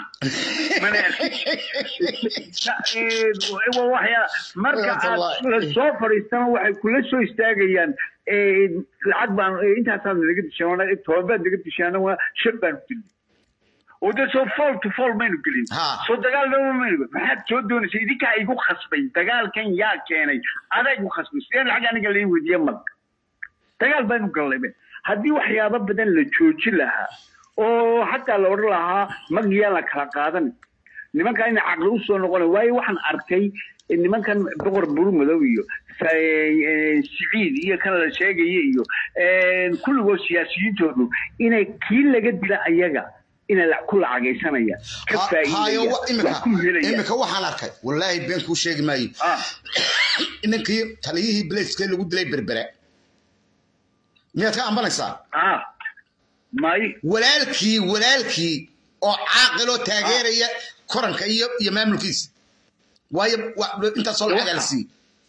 marka soo fariistana waxay kula soo istaagayaan lacag baan intaasaan laga dishaanay toobad laga dishaanay waa shirban oo da soo fall to fall menu gelin soo dagaal loo menu maxaad soo doonaysaa idinka ay igu khasbay dagaalkan yaa keenay adag u khasbay sideen lacag aniga la weydiiyay mag dagaal baan u galay haddii waxyaabo badan la joojin lahaa oo hatta la oran lahaa magiya la kala qaadan nimanka in aqal u soo noqon way waxaan arkay nimankan boqor burmadow iyo siciid iyo kan la sheegay iyo kulligood siyaasiyiintoodu inay kii laga dila ayaga in la ku lacagaysanaya ka faa'iideeyo imika waxaan arkay wallahi been ku sheegi maayo inankii taliyihii blade lagu dilay berbere miyaad ka ambanaysaa ماي walaalkii oo caaqil oo taageeraya koranka iyo maamulkiisa waayo inta soo lacagaalsi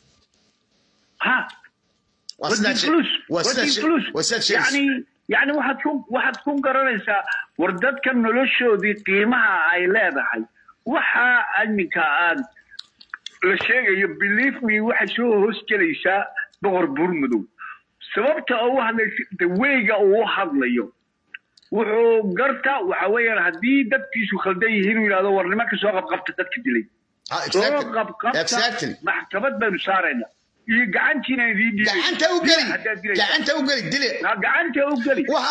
يعني waxaad ku garanaysaa war dadka noloshoodii qiimaha ay leedahay waxa aminka aad la sheegayo believe me waxa soo hoos gelaysaa boqor burmadow sababta oo hadlaysa weyga uu hadlayo wuxuu garta waxa weeyaan hadii dadkiisu khaldan yihiin yiraahdo war nimanka soo qabqabta dadka dilay soo qabqabta maxkamad baan saarayna iyo gacantiina idin dilay gacanta u gali dilay gacanta u gali waxa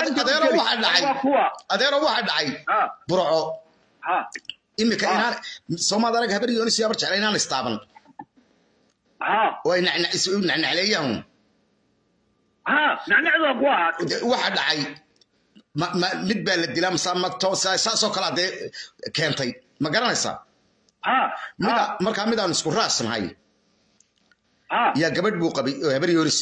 adeero waxa dhacay burco imika inaan Soomaaliya darag habar yooni siyaab jecel inaan istaaban way nacnacleeyaan nacnacdo waxa dhacay mid baa la dilaa masama saasoo kala de keentay ma garanaysaa markaa midaan isku raacsanhay yaa gabadh buu qabay oo habar yoonis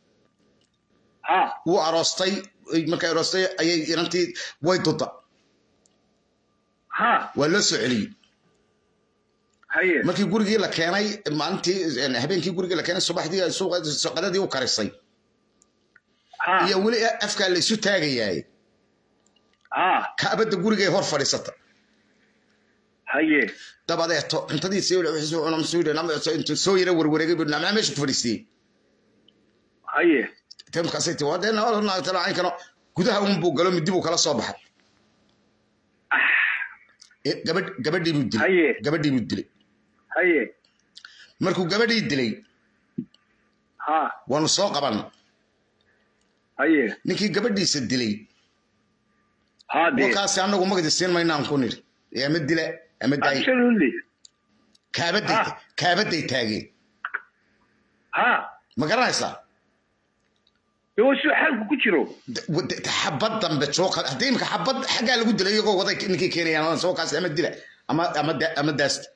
wuu aroostay markay aroostay ayay inantii way duda waa loo soo celiyey markii gurigii la keenay maalintii habeenkii gurigii la keenay subaxdii suuqadadii u karisay iyo weli afkaa la isu taagayaay kaabada gurigay hor fadhiisata dabadeeto cuntadiisii soo yara warwareegay barnaamij meesha ku fadhiistay tamkaasay tii waa deena oo talaacan karo gudaha uun buu galo midib uu kala soo baxay gabadhii buu dilay markuu gabadhii dilay waanu soo qaban ninkii gabadhiisa dilay وكاسي أنا قوم قد السين ما ينام كونير يا مدلة يا مدعي كابدي تاجي ما قرأ يسا يوسف حلو كتيرو تحبط دم بتشوق هديمك حبط حاجة اللي قد ليه يقول وضعك إنك كيني أنا سوق كاسي يا مدلة أما داست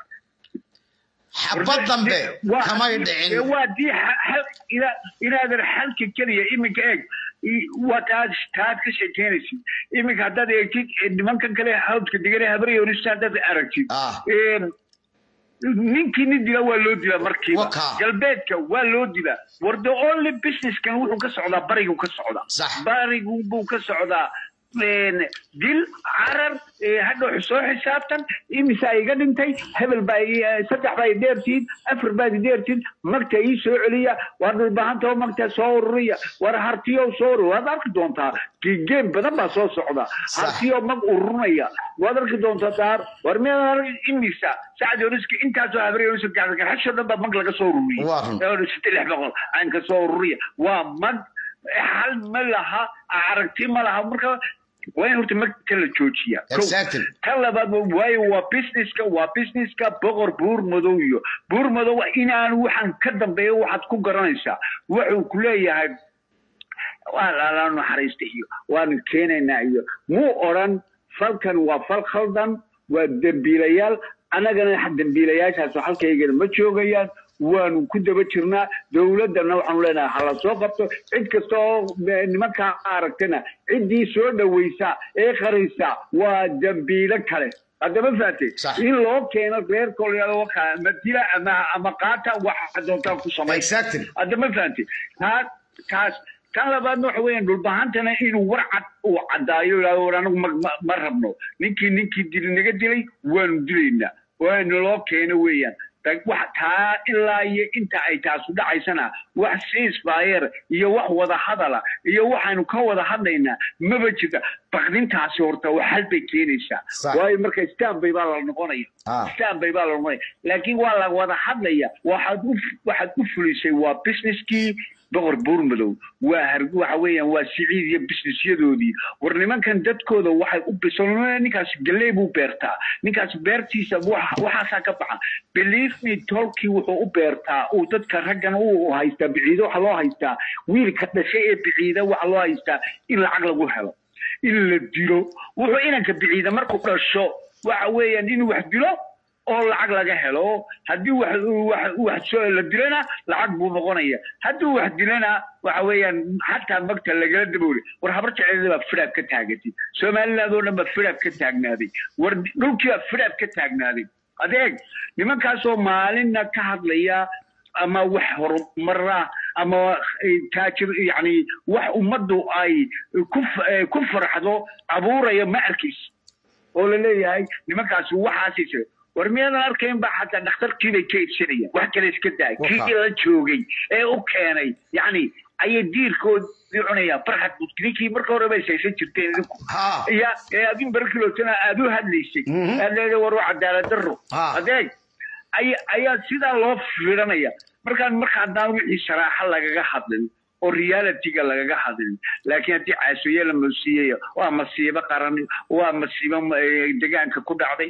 حبط دم به كما يدعين ودي إلى هذا الحل كريه إمك إيه وتاج كشيء إمك هذا يكيد ممكن كله حاول كديره هبري ونستعد أركي ممكن نديله ولا نديله مركب قلبك ولا نديله ورد only business كان هو كسعودة بريق وكسعودة بريق وكسعودة من دل عرب هذا حسابتن إمساي قد انتي هبل باي ستح باي ديرتين أفر باي ديرتين مكتا يسوع عليا وهذا البهانته مكتا صورية ورهارتيو صور وهذا أركدونتا كي جيم بدأ صور صعودة هارتيو مك أورمية وهذا أركدونتا دار ورمينا إمسا سعد يونسكي إنت هبري يونسكي كذا حشر نبى مك صورية ستلح بقول عنك صورية ومك حل ملها عرفتي ملها مركب وين هرت مركل الجوجية exactly كلا بعد واي وبيزنس كا بقر بور مدويو بور مدو إن أنا وحن كدم بيه وحد كوجرانيسا وكلية هاي ولا أنا حريستيه وأنا كينا نعيو مو أوران فالكن وفال خلدان والدبيليال أنا جانا حد دبيليال هسه حالك يجي المتشوجيال وأنا كنت بتشرنا دولة دنا وعملنا على سوقته عد كستو نمكا عرفتنا عدي سود ويسا خريسا ودبيلة كله هذا ما فاتي إن لو كان غير كل يوم مثيلا أما قاطع واحد دوتا كسمة هذا ما فاتي كاس كان لبعض نوعين دول بهانتنا إنه ورعت وعدايو لا ورانو مرهبنو نيكي دل نجدلي وندلينا ونلو كانوا ويان waxaa ilaa iyo inta ay taas u dhacaysana wax ceasefire iyo wax wada hadala iyo waxaanu ka wada hadlaynaa maba jirta baqdintaasi horta wax hal bay keenaysaa waayo marka istaanbay baa la noqonaya laakiin waa la wada hadlaya waxaad u fulisay waa businesskii boqor buurmadow waxa weeyaan waa siciid iyo businessyadoodii war nimankan dadkooda waxay u bisolnaa ninkaas galey buu beertaa ninkaas beertiisa waxaasaa ka baxa believe me tolkii wuxuu u beertaa uu dadka raggan uu haystaa biciido waxa loo haystaa wiilka dhashay ee biciida waxa loo haystaa in lacag lagu helo in la dilo wuxuu inanka biciida markuu dhasho waxa weeyaan inuu wax dilo oo lacag laga helo hadii wax soo la dilana lacag buu noqonaya hadii wax dilana waxa weeyaan hatta magta laga daboolay war habar jeceelada firaab ka taagati Soomaaliland oo dhan ba firaab ka taagnaaday war dhulkii firaab ka taagnaaday adeeg nimankaas oo maalinna ka hadlaya ama wax horumara ama taajir yani wax ummadu ay ku farxado abuuraya maarkiis oo la leeyahay nimankaas waxaas ورمينا أركين بعد نختار كذا كيف سريع وحكي ليش كذا كذا لا شوقي أوكي يعني أي دير كود يعنيا فرحت بتكنيكي مركورة بس يصير ترتين يا أبين بركلو تنا أدو هالليشي هذا وروا عدالة درو هذا أي سيدا الله فرنايا مركان داوي الصراحة لقى حدن والريالتي لقى حدن لكن أنت عايشة لما سيئة ومصيبة قرن ومصيبة دجان كقدر عادي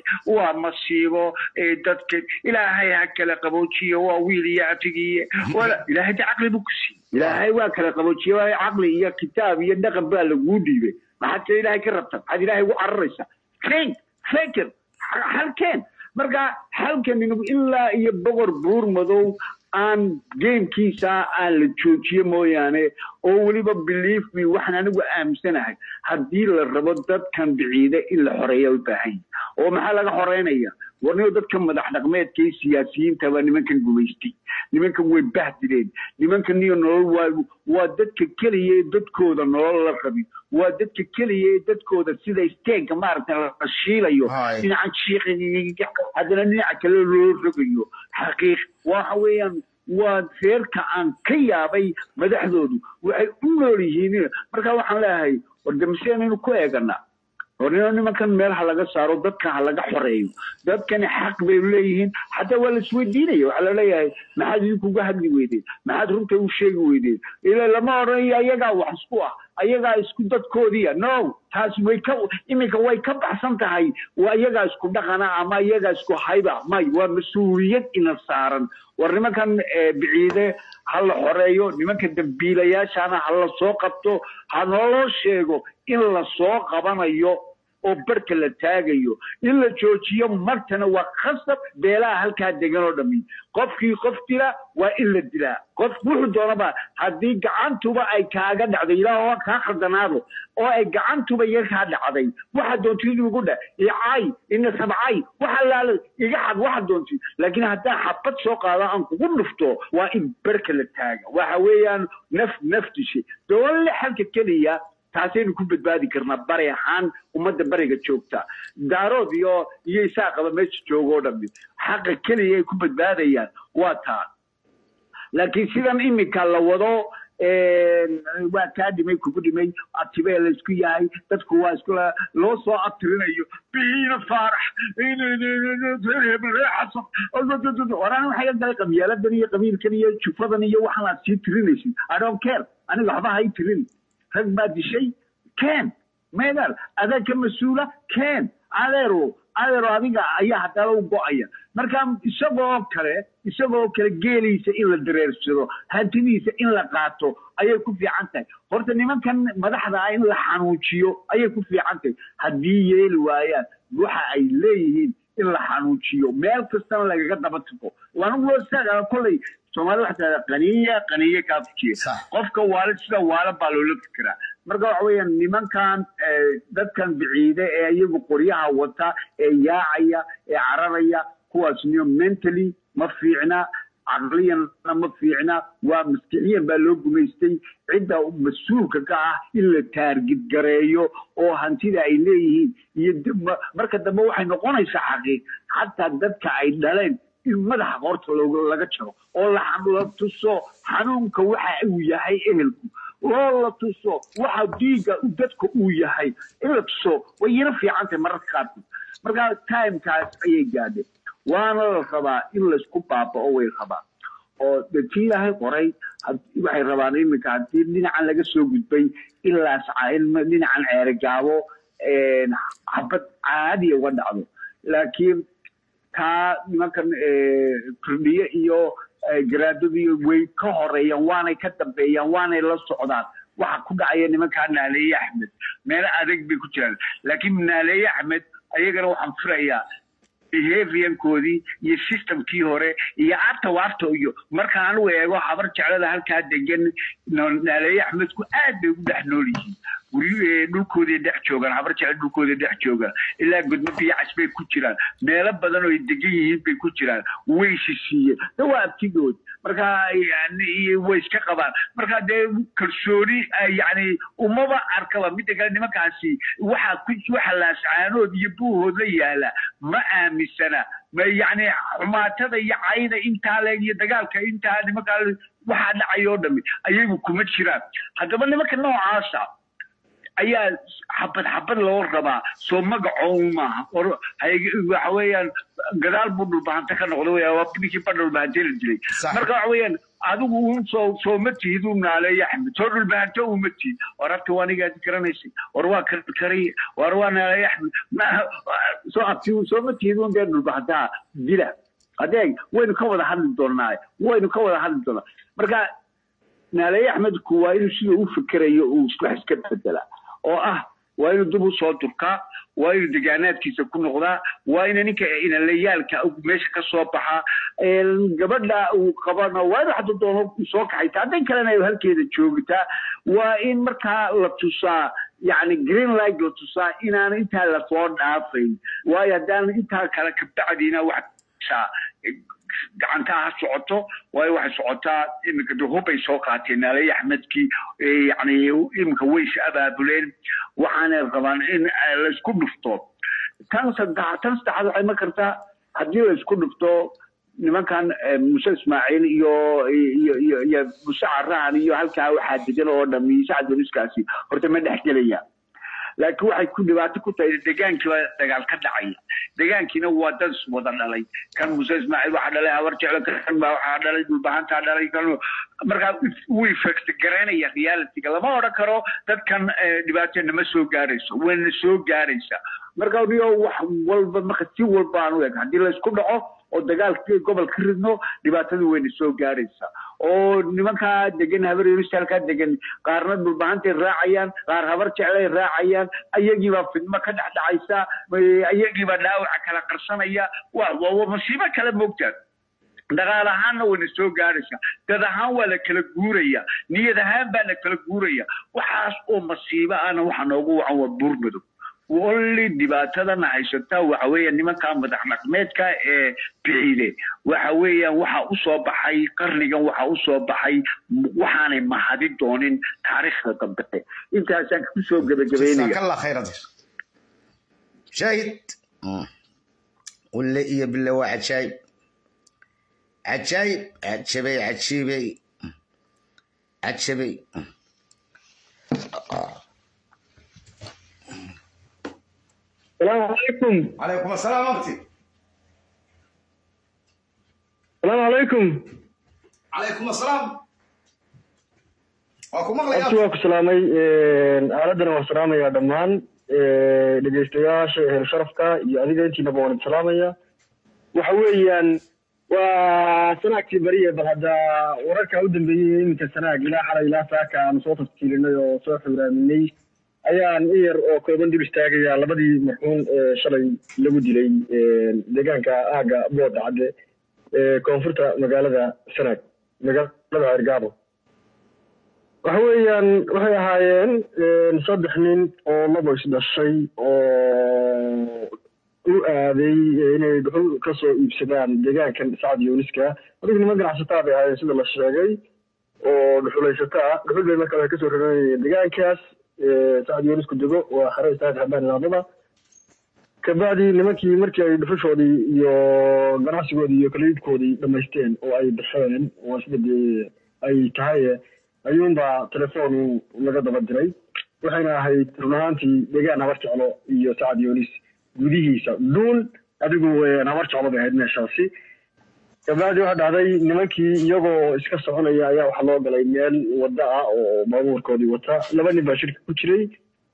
ومصيبة تذكر إلى هاي هكلا قبوشية وويلياتي ولا إلى هاي عقل بكسي إلى هاي وكلا قبوشية وعقل يا كتاب يدق بالوجودي به ما حتى إلى هاي كربت هذه إلى هاي وعرسة كين فكر هل كان مرجع هل كان إنه إلا يبغر بور مذو aan gamekiisa aan la joojiyo mooyaane oo waliba believe me waxaan anigu aaminsanahay haddii la rabo dadkan biciida in la xoreeyo u baahan oo maxaa laga xoreynaya warniyo dadka madax dhaqameedka iyo siyaasiyiinta waa nimankan gumaystay nimankan way bahdileen nimankan iyo nolol waa dadka kaliya dadkooda nolol la rabi waa dadka kaliya dadkooda sida isteega maaragtay la shiilayo dhinaca shiiqiga haddana dhinaca kale loo rogayo xaqiiq waxa weeyaan waa feerka aan ka yaabay madaxdoodu waxay u nool yihiin marka waxaan leeyahay wardamseen inuu ku eegana ورني أنا ما كان مالها لقى صاروا ضد كان على حرية ضد كان حق بيوليهن حتى ولا سويديني وعلى ليه ما حد يكون جهد ويدين ما حد رمته وشيء ويدين إلا لما رأي أيجا وحسقوا أيجا يسكت ضد كوديا نو تاس ويكو إمك ويكب حسن تهاي وأيجا يسكت دخنا أما أيجا يسكت حيبة ما ومسؤولية إن الصارن ورني ما كان بعيدة هلا حرية نما كان دبيلة شانا هلا سوقته هلا شيء إلا السوق قبنا يو أو بركة التاجيو إلا جوجيو مرتنا وخصب بلا هالكادجانو دمي قفتلا وإلا الدلا قف وحد ضربة هذه قعنتوا بأي كاجا دعيلا هو كاخر دنارو أو أي قعنتوا بيك هذا عادي واحد دون تيجي يقول ده يعاي إن سبعاي واحد يقعد واحد دون تيجي لكن هذا حبت سوق على أنك ونفتو وإن بركة التاجا وحويا نفتشي دول حركة كلية taasaynu ku badbaadi karnaa bari ahaan ummadda bariga joogta daarood iyo isaaqaba meesha joogo dhambi xaqa kaliya ay ku badbaadayaan waa taa laakiin sidan imika la wado waa kaa dhimay kugu dhimay atibee la isku yahay dadku waa isku loo soo atirinayo biina faarax waraan waxay galay qabiiladan iyo qabiilkan iyo jufadan iyo waxaan aad sii tirinaysid I don't care aniga waxba hay tirin rag baad dishay كان meedal adaa ka mas-uula keen adeero adiga ayaa haddana u go'aya marka isagoo kale geeliisa in la dareersado hantidiisa in la qaato ayay ku fiican tahay horta nimankan madaxda ah in la xanuujiyo ayay ku fiican tahay haddii yeeli waayaan waxa ay leeyihiin in la xanuujiyo meel kastana lagaga daba tago waana loo kolley Soomaalida waxaa qaniye ka fikiyo qofka waalid sida waalid baa loo fikiraa marka waxa weeyaan nimankan dadkan biciide ee iyagu qoryaha wata ee yaacaya ee cararaya kuwaas niyo mentally ma fiicna caqliyan ma fiicna waa maskixiyan baa loo gumaystay cidda mas'uulka ka ah in la taargid gareeyo oo hantida ay leeyihiin iyo marka dambe waxay noqonaysaa xaqiiq xataa dadka ay dhaleen in madaxa qorta laga jaro oo la tuso xanuunka waxa uu yahay ehelku oo la tuso waxa diiga dadka uu yahay in la tuso way yara fiican tahay mararka qaarkood marka timekaas ayay gaadhay waana la rabaa in la isku baaba'o way rabaa oo dadkii ilaahay qoray waxay rabaan iminka haddii dhinacan laga soo gudbay ilaas dhinacan ceerigaabo xabad caadi uga dhacdo laakiin taa nimankan kordhiye iyo garaadadii way ka horeeyaan waanay ka dambeeyaan waanay la socdaan waxa ku dhacaya nimanka Naaleeye Axmed meel adag bay ku jiraan laakiin Naaleeye Axmed ayagana waxaan furayaa behaviorkoodii iyo systemkii hore iyo waafta iyo marka aan u eego habar jeclada halka degan Naaleeye Axmed ku aad bay u dhex nool yihiin guriga dhulkoodii dhex joogan habar jecel dhulkoodii dhex joogan ilaa gudmada iyo casbay ku jiraan meelo badan oo degan yihiin bay ku jiraan way shishiye waa abtigood marka way iska qabaan marka de kalsooni yani umaba arkaba mid kale nimankaasi waxa laascaanood iyo buuhood la yaala ma aamisana يعني حماتة يعيد إنت على يدقالك إنت هذا مقال واحد عيودمي أيوة كم تشرب هذا بنا ما كنا عاصا أيا حبت لو ربا ثم قعوما هاي حويان قدال بدو بانتك نقولوا وابني كي بدو بانتين جلي مركا حويان هذا هو صومتي هذون على أحمد صار البانتو ومتي وربت واني قاعد كرنيسي وروا كري وروا على أحمد ما صومتي هذون قاعد البانتا جلا هذا وين كوضع حد الدورناي وين كوضع حد الدورنا مركا نالي أحمد كوائن شيء فكرة يوصلح كبدلا أو وين دبوا صوتك وين دجانات كيس يكون غدا وين نك إن الليال كمش كصباحا قبل لا وقبلنا وين حد الدورهم سوق حيتعدين كلنا يهل كده شوقتا وين مركها لتصا يعني جرين لايت لتصا إن أنا أنت لفون عافين ويدان أنت كلا كبتعدينا واحد gacantaa ha socoto waayo waxay socotaa iminka duhubay soo qaateen Naaleeye Axmedkii yani iminka way is abaabuleen waxaana rabaan in la isku dhufto tan saddexaad waxay ma kartaa haddii la isku dhufto nimankan Muuse Ismaaciil iyo Muuse Carraan iyo halkaa waxaa degan oo dhami Sacad Bariskaasi horta ma dhex gelaya laakiin waxay ku dhibaato ku tahay deegaankii dagaal ka dhacay deegaankiina waa dad wada dhalay kan Muuse Ismaaciil waxa dhalay habar jecel kan baa waxa dhalay dhulbaanta dhalay kan marka way fact garanaya reality lama oran karo dadkan dhibaato nama soo gaarayso wayna soo gaaraysa marka wax walba marka si walba aan u eeg hadii la isku dhaco oo dagaalkii gobolka ridno dhibaatadu wayna soo gaaraysa oo nimanka degan habar yeelka degan qaarna dhulbaanta raacayaan qaar habar jecel raacayaan ayagii baa fidma ka dhacaysa ayagii baa dhaawac kala qarsanaya waa musiibo kala moogtaan dagaal ahaanna wayna soo gaaraysa dad ahaan waa la kala guuraya niyad ahaan baa la kala guuraya waxaas oo musiibo ana waxa noogu wacan waa burmado واللي دبعتنا نعيشتها وحويا نما كان مدحمت كا بعيدة وحويا وح أصاب حي قرنيا وح أصاب حي وحنا ما حد دونين تاريخ قبته أنت عشان كسو جبيني جزاك الله خير شاهد ولا إيه بالله واحد شايب عجايب عجبي عجيبي عجبي السلام عليكم. عليكم السلام أختي. السلام عليكم. عليكم السلام. أكو مغلي أنتوا أكو سلامي أردنا وسلامي يا دمان dhegeystayaasha heer sharafka iyo adiga intii nabawaan salaamaya waxa weeyaan waa sanaagtii bariye bal hadda wararka u dambeeyay iminka sanaag ilaa xalay ilaa saaka aan soo tafsiilinay oo soo xuraaminay ayaan iyar oo kooban dul istaagaya labadii marxuum shalay lagu dilay deegaanka aaga bood cadde koonfurta magaalada sanaag magaalada Hargeysa waxa weeyaan waxay ahaayeen saddex nin oo laba is dhashay oo u aaday inay dhuxul ka soo iibsadaan deegaankan Sacad Yuuniska adiga niman ganacsatada ay ahaayeen sida la sheegay oo dhuxul bay markaa ka soo rarayeen deegaankaas Sacad Yuunisku dego waa xareysta habaan laabada kabadi nimankii markii ay dhuxushoodii iyo ganacsigoodii iyo kala iibkoodii dhamaysteen oo ay baxeen oo sida ay tahay ayuunba telefoon laga daba diray waxayna ahayd runaantii deegaan habar jeclo iyo Sacad Yuunis gudihiisa duul adigu habar jeclo bay ahayd meeshaasi kabadi waxa dhacday nimankii iyagoo iska soconaya ayaa waxa loo galay meel wada ah oo baabuurkoodii wata laba nin baa shirka ku jiray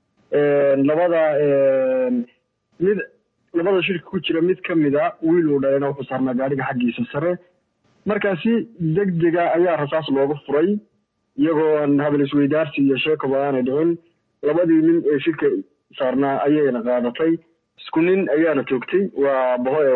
labada shirka ku jira mid kamid ah wiil uu dhalay wuxuu saarnaa gaariga xaggiisa sare markaasi degdega ayaa rasaas looga furay iyagoo aan hadal isweydaarsi iyo sheeko aanay dhicin labadii nin ee shirka saarnaa ayayna qaadatay isku nin ayaana toogtay waa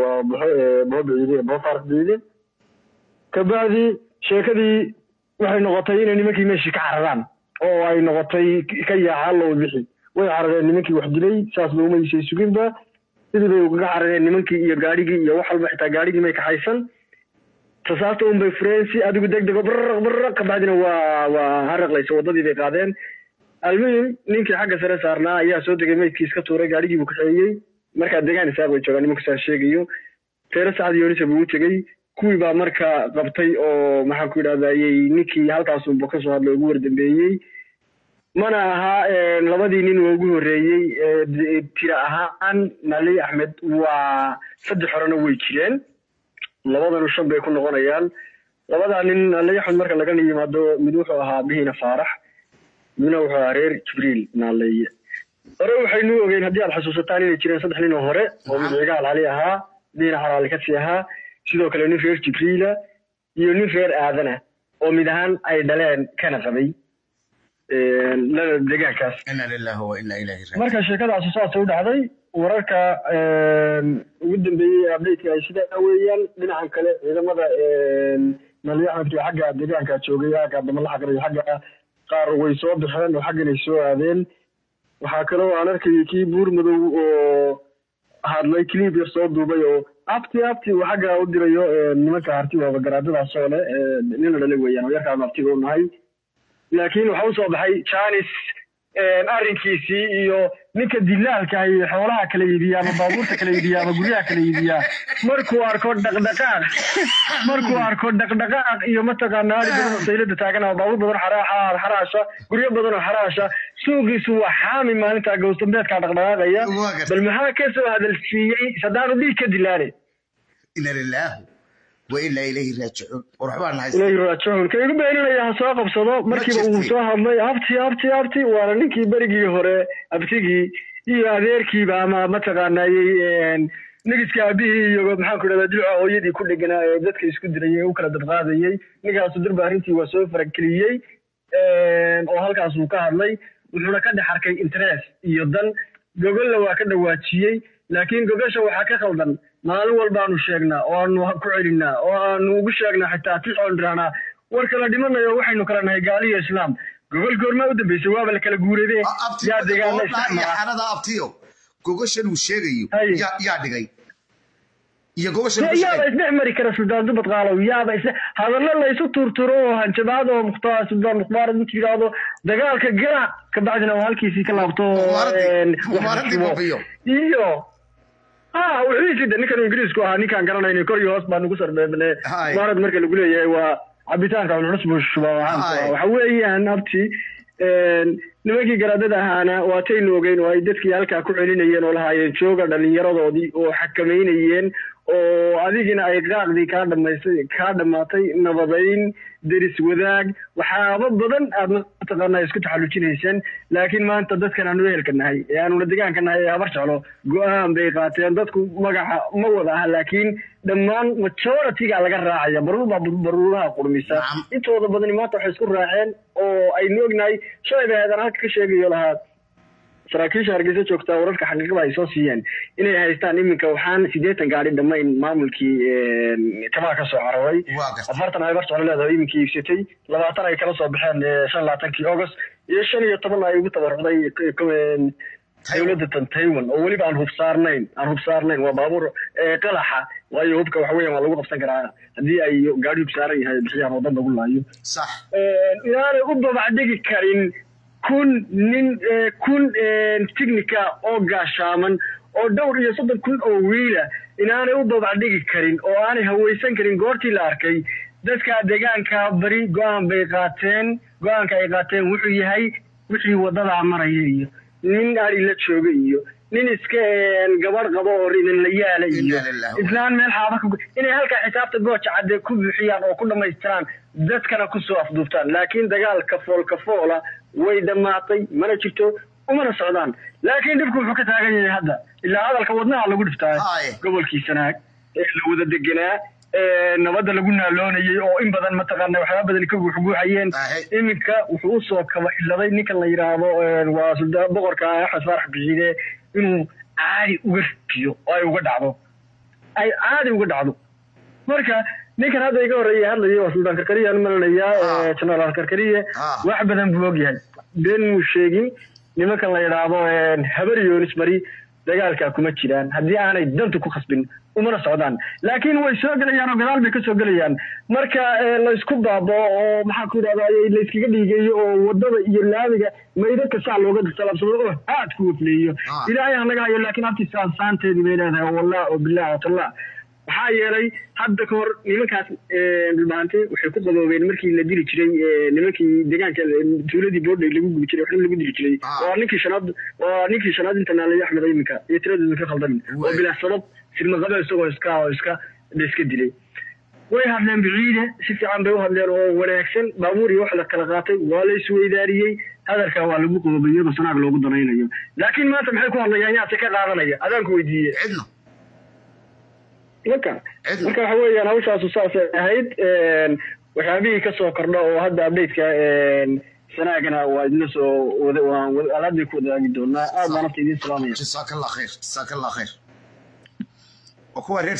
bohobiciide kabacdi sheekadii waxay noqotay inay nimankii meeshii ka cararaan oo ay noqotay ka yaacaan loo bixi way carareen nimankii wax dilay saas loomaysay suginba sidii bay uga carareen nimankii iyo gaarigii iyo wax walba xitaa gaarigii may kaxaysan tasaasta un bay fureen si adigu degdego barraq kabacdina waa haraqlaysa wadadii bay qaadeen almuhim ninkii xagga sare saarnaa ayaa soo degay meydkii iska tuuray gaarigii buu kaxeeyey markaa deegaan isaaq bay joogaan nimanku saa sheegayo teere Sacad Yuunisa buu u tegey kuwii baa markaa qabtay oo maxaan ku idhahdayey ninkii halkaasunba ka soo hadlay ugu wardambeeyey mana aha labadii nin oo ugu horreeyey tira ahaan Nali Axmed waa saddex horena way jireen labadanu shan bay ku noqonayaan labada nin Nali Axmed marka laga yimaado mid wuxuu ahaa Bihina Faarax midna wuxuu ahaa reer Jibriil Naaleeye hore waxaynu ogeyn haddii aad xasuusataan inay jireen saddex nin oo hore oo midciga Cali ahaa Bihina Xaraali ka sii ahaa sidoo kale nin reer Jibriila iyo nin reer Aadana oo mid ahaan ay dhaleen kana qabay lana deegaankaas inna lillahi wa inna ilayhi raaji'uun marka sheekadaas saas u dhacday wararka ugu dambeeyay update ay sida weeyaan dhinacan kale ciidamada Nali Axmed xagga deegaanka joogay aaga damala xaqray xagga qaar way soo bixeen oo xaggan ay soo aadeen waxa kale oo aan arkay kii buur madow oo hadlay clip yar soo duubay oo abti waxa u dirayo nimanka harti waa garaadada soo leh nin la dhalay weeyaan oo yarkaan abtiga u nahay laakiin waxa uu soo baxay Jaanis arrinkiisii iyo ninka dilaalka ay xoolaha kala iibiya ama baabuurta kala iibiya ama guryaha kala iibiya markuu arko dhaqdhaqaaq iyo mataqaanaa ariga saylada taagan oo baabuur badan xaraasha guryo badan oo xaraasha suuqiisu waa xaami maalinta goostambeedka dhaqdhaqaaqaya bal maxaa ka soo hadalsiiyay sadaan dhiig ka dilaale inna lillahi وإلا إليه راجعون ورحبان هاي إليه راجعون كي يقول بيننا يا صاق بصدق مركب وصاها الله أبتي وأنا نكي برجي هراء أبتيجي أذيركي بما متقنا نجس كابيه يقول محاك ولا دلع ويدي كل جنا ذاتك يسكدريه وكلا دبغاذيه نجا صدر بارنتي وسوي فرنكليه وهالك أسوقها الله وحنا كده حركة إنترس يضل جوجل لو كده واتشيه لكن جوجل شو حكى خلدن maalin walbaanu sheegnaa oo aanu ku celinaa oo aanu ugu sheegnaa xitaa ticon drana war kala dhimanayo waxaynu kala nahay gaaliyo islaam gogol goorma u dambeysay waaba la kala guureeyay yaa deegaanada isticmaala xarada abtiyo gogoshan uu sheegayo yaa dhigay iyo gogoshan yaaba isdhexmari kara Suudaan dubad qaalow yaaba hadallo la isu turturo hanjabaad oo muxtaa Suudaan muxbaar mid yiraahdo dagaalka gala ka bacdina halkiisii ka laabto iyo وحيد نكان إنجليزكو نكان قرنا إنه كوري هوس بانو كسر بني وارد مركز اللي يقولي يا عبيتان كانوا نسبوا الشباب وحوي أنا أبتي nimankii garaadada ahaana waataynu ogeyn oo ay dadkii halkaa ku celinayeen oo lahaayeen jooga dhallinyaradoodii oo xakamaynayeen oo adigina ay qaaqdii kaa dhammaatay nabadayn deris wadaag waxyaaba badan aad mataqaanaa isku taxallujinaysaan laakiin maanta dadkan aanu ehelka nahay ee aanuna deegaanka nahay ee habar jeclo go-aan bay qaateen dadku magaca ma wada aha laakiin dhammaan majority-ga laga raacaya baruuraha qurmisa intooda badani maanta waxay isku raaceen oo aynu ognahay shalay bay aadan halka ka sheegayo lahaa saraakiisha hargeysa joogtaa wararka xaqiiqada ay soo siiyeen inay haystaan iminka waxaan 80 gaari dhammayn maamulkii kamaa ka soo cararay 40 ay barto leedahay iminkii iibsatay 20 ay kala soo baxeen 25 August iyo 15 ay ugu tabarucday dawladda Taiwan oo waliba aan hubsaarnayn waa baabuur qalaxa waayo hubka wax weeyaan waa lagu qabsan karaa hadii ay gaari hubsaaran yahay bixiyaan wadada ugu laayo sax inaanay u babacdigi karin kun technica oo gaashaaman oo dhowr iyo 30,000 oo wiila inaanay u babacdigi karin oo aanay hawaysan karin goortii la arkay dadka deegaanka bari go'aanka ay qaateen wuxuu yahay wixii wadada maraya iyo nin ari la jooga iyo nin iska gabar qabo oo ridan la yaala iyo islaan meel xaaba inay halka xisaabta gooja cad ku bixiyaan oo ku dhameystiraan dadkana ku soo afduubtaan laakiin dagaalka foolka way dhamaatay mana jirto umana socdaan laakiin dibku wuxuu ka taagan yahay hadda ilaa hadalka wadnaha lagu dhiftaa gobolkii Sanaag ee la wada deganaa nabadda lagu naaloonayay oo in badan mataqaanaa waxyaabo badan ka guuxayeen iminka wuxuu soo kaba iladay ninka la yiraahdo waa sultaan boqorka Axmed Farax Bixiide inuu caadi uga riyo oo ay uga dhacdo marka ninkan hadda iga horeeyay hadlayo sultaan Karkariye aan malanayaa General Karkariye wax badan buu ogyahay been uu sheegay nimanka la yiraahdo habar yoonis bari dagaalka kuma jiraan hadii aanay danta ku khasbin umana socdaan laakiin way soo galayaan oo gadaal bay ka soo galayaan marka la isku baabo oo maxaa ku yiraahdaa la iskaga dhigayo oo wadada iyo laamiga meydadka sac looga salaamsado oo aad ku wafleeyo ilaahay aan laga hayo laakiin abti saanteedii bay leedahay wallahi oo billahi taala waxaa yeelay hadda ka hor nimankaas dhulbaantay waxay ku qaboobeen markii la dili jiray nimankii deegaanka tuuladii boodhay lagu gubi jiray waxna lagu dili jiray waa ninkii shanaad inta naalay Axmed iminka iyo tirada ka khaldan oo bilaa sabab silma qaba isagoo iska dilay way hadleen biciide si fiican bay u hadleen oo wanaagsan baabuur iyo wax la kala qaatay waa la isweydaariyay hadalka waa lagu qaboobay iyadoo Sanaag loogu danaynayo laakiin maanta maxay ku hadlayaan yaa ka qaadanaya adaan ku weydiiyay cidna marka waxa weeyaan hawshaas saas ahayd waxyaabihii ka soo kordha oo hadda update-ka Sanaagana waa idin soo wadaalaadii ku wadaagi doonaa aad baan idin salaamaya jazakallahu khair وكوا رير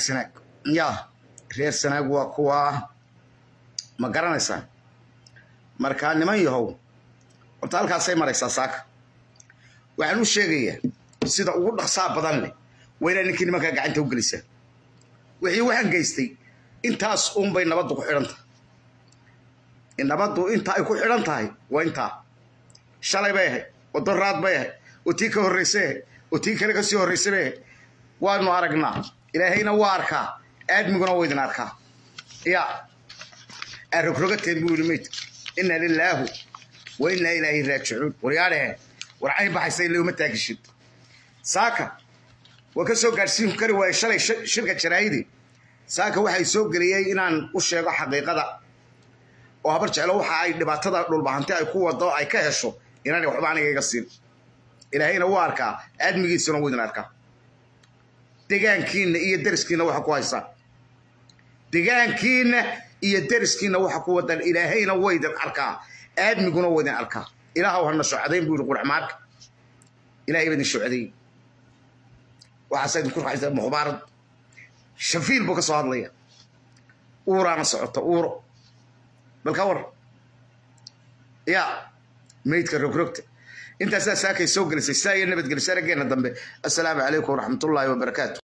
سناق وكوا ما garanaysa marka niman yahow horta halkaas ay maraysaa saaka waxaan u sheegayaa sida ugu dhaqsaa badan leh wayna ninkii nimanka gacanta u galisa wixii waxaan geystay intaas bay nabadu ku xidhanta nabadu inta ay ku xidhan tahay waa inta shalay bay wadaraad bay oo tii ka horeysay oo tii kale ka sii horeysay waanu aragnaa ilaahayna waa arkaa aadmiguna waa idin arkaa ya arrogateen buu yimid inna lillahi wa inna ilayhi raaji'uun wariyaadhe warcay baxaysay leeyma taagishid saaka waa ka soo gaarsiin kari waa shalay shirka jaraayidi saaka waxay soo galiyay inaan u sheego xaqiiqada oo habar jecelo waxa ay dhibaatada dhulbaahantay ay ku wado ay ka hesho inaan waxba aniga iga siin ilaahayna waa arkaa aadmigiisuna waa idin arkaa deegaankiina iyo deriskiina waxa ku haysa deegaankiina iyo deriskiina waxa ku wadan ilaahayna way idin arkaa aadmiguna way idin arkaa ilaahu hana socdayn buu qurxmaad ilaahay idin socday waxa sayid ku raxaysa muxbaarad shafiil buu ka soo hadlaya uurana socoto uuro bal ka war ya meydka rogrogta انت اساسا كاي سو جلسay saa iyo nabad galisay rageena dambe assalaamu alaykum wa rahmatullahi wa barakatuh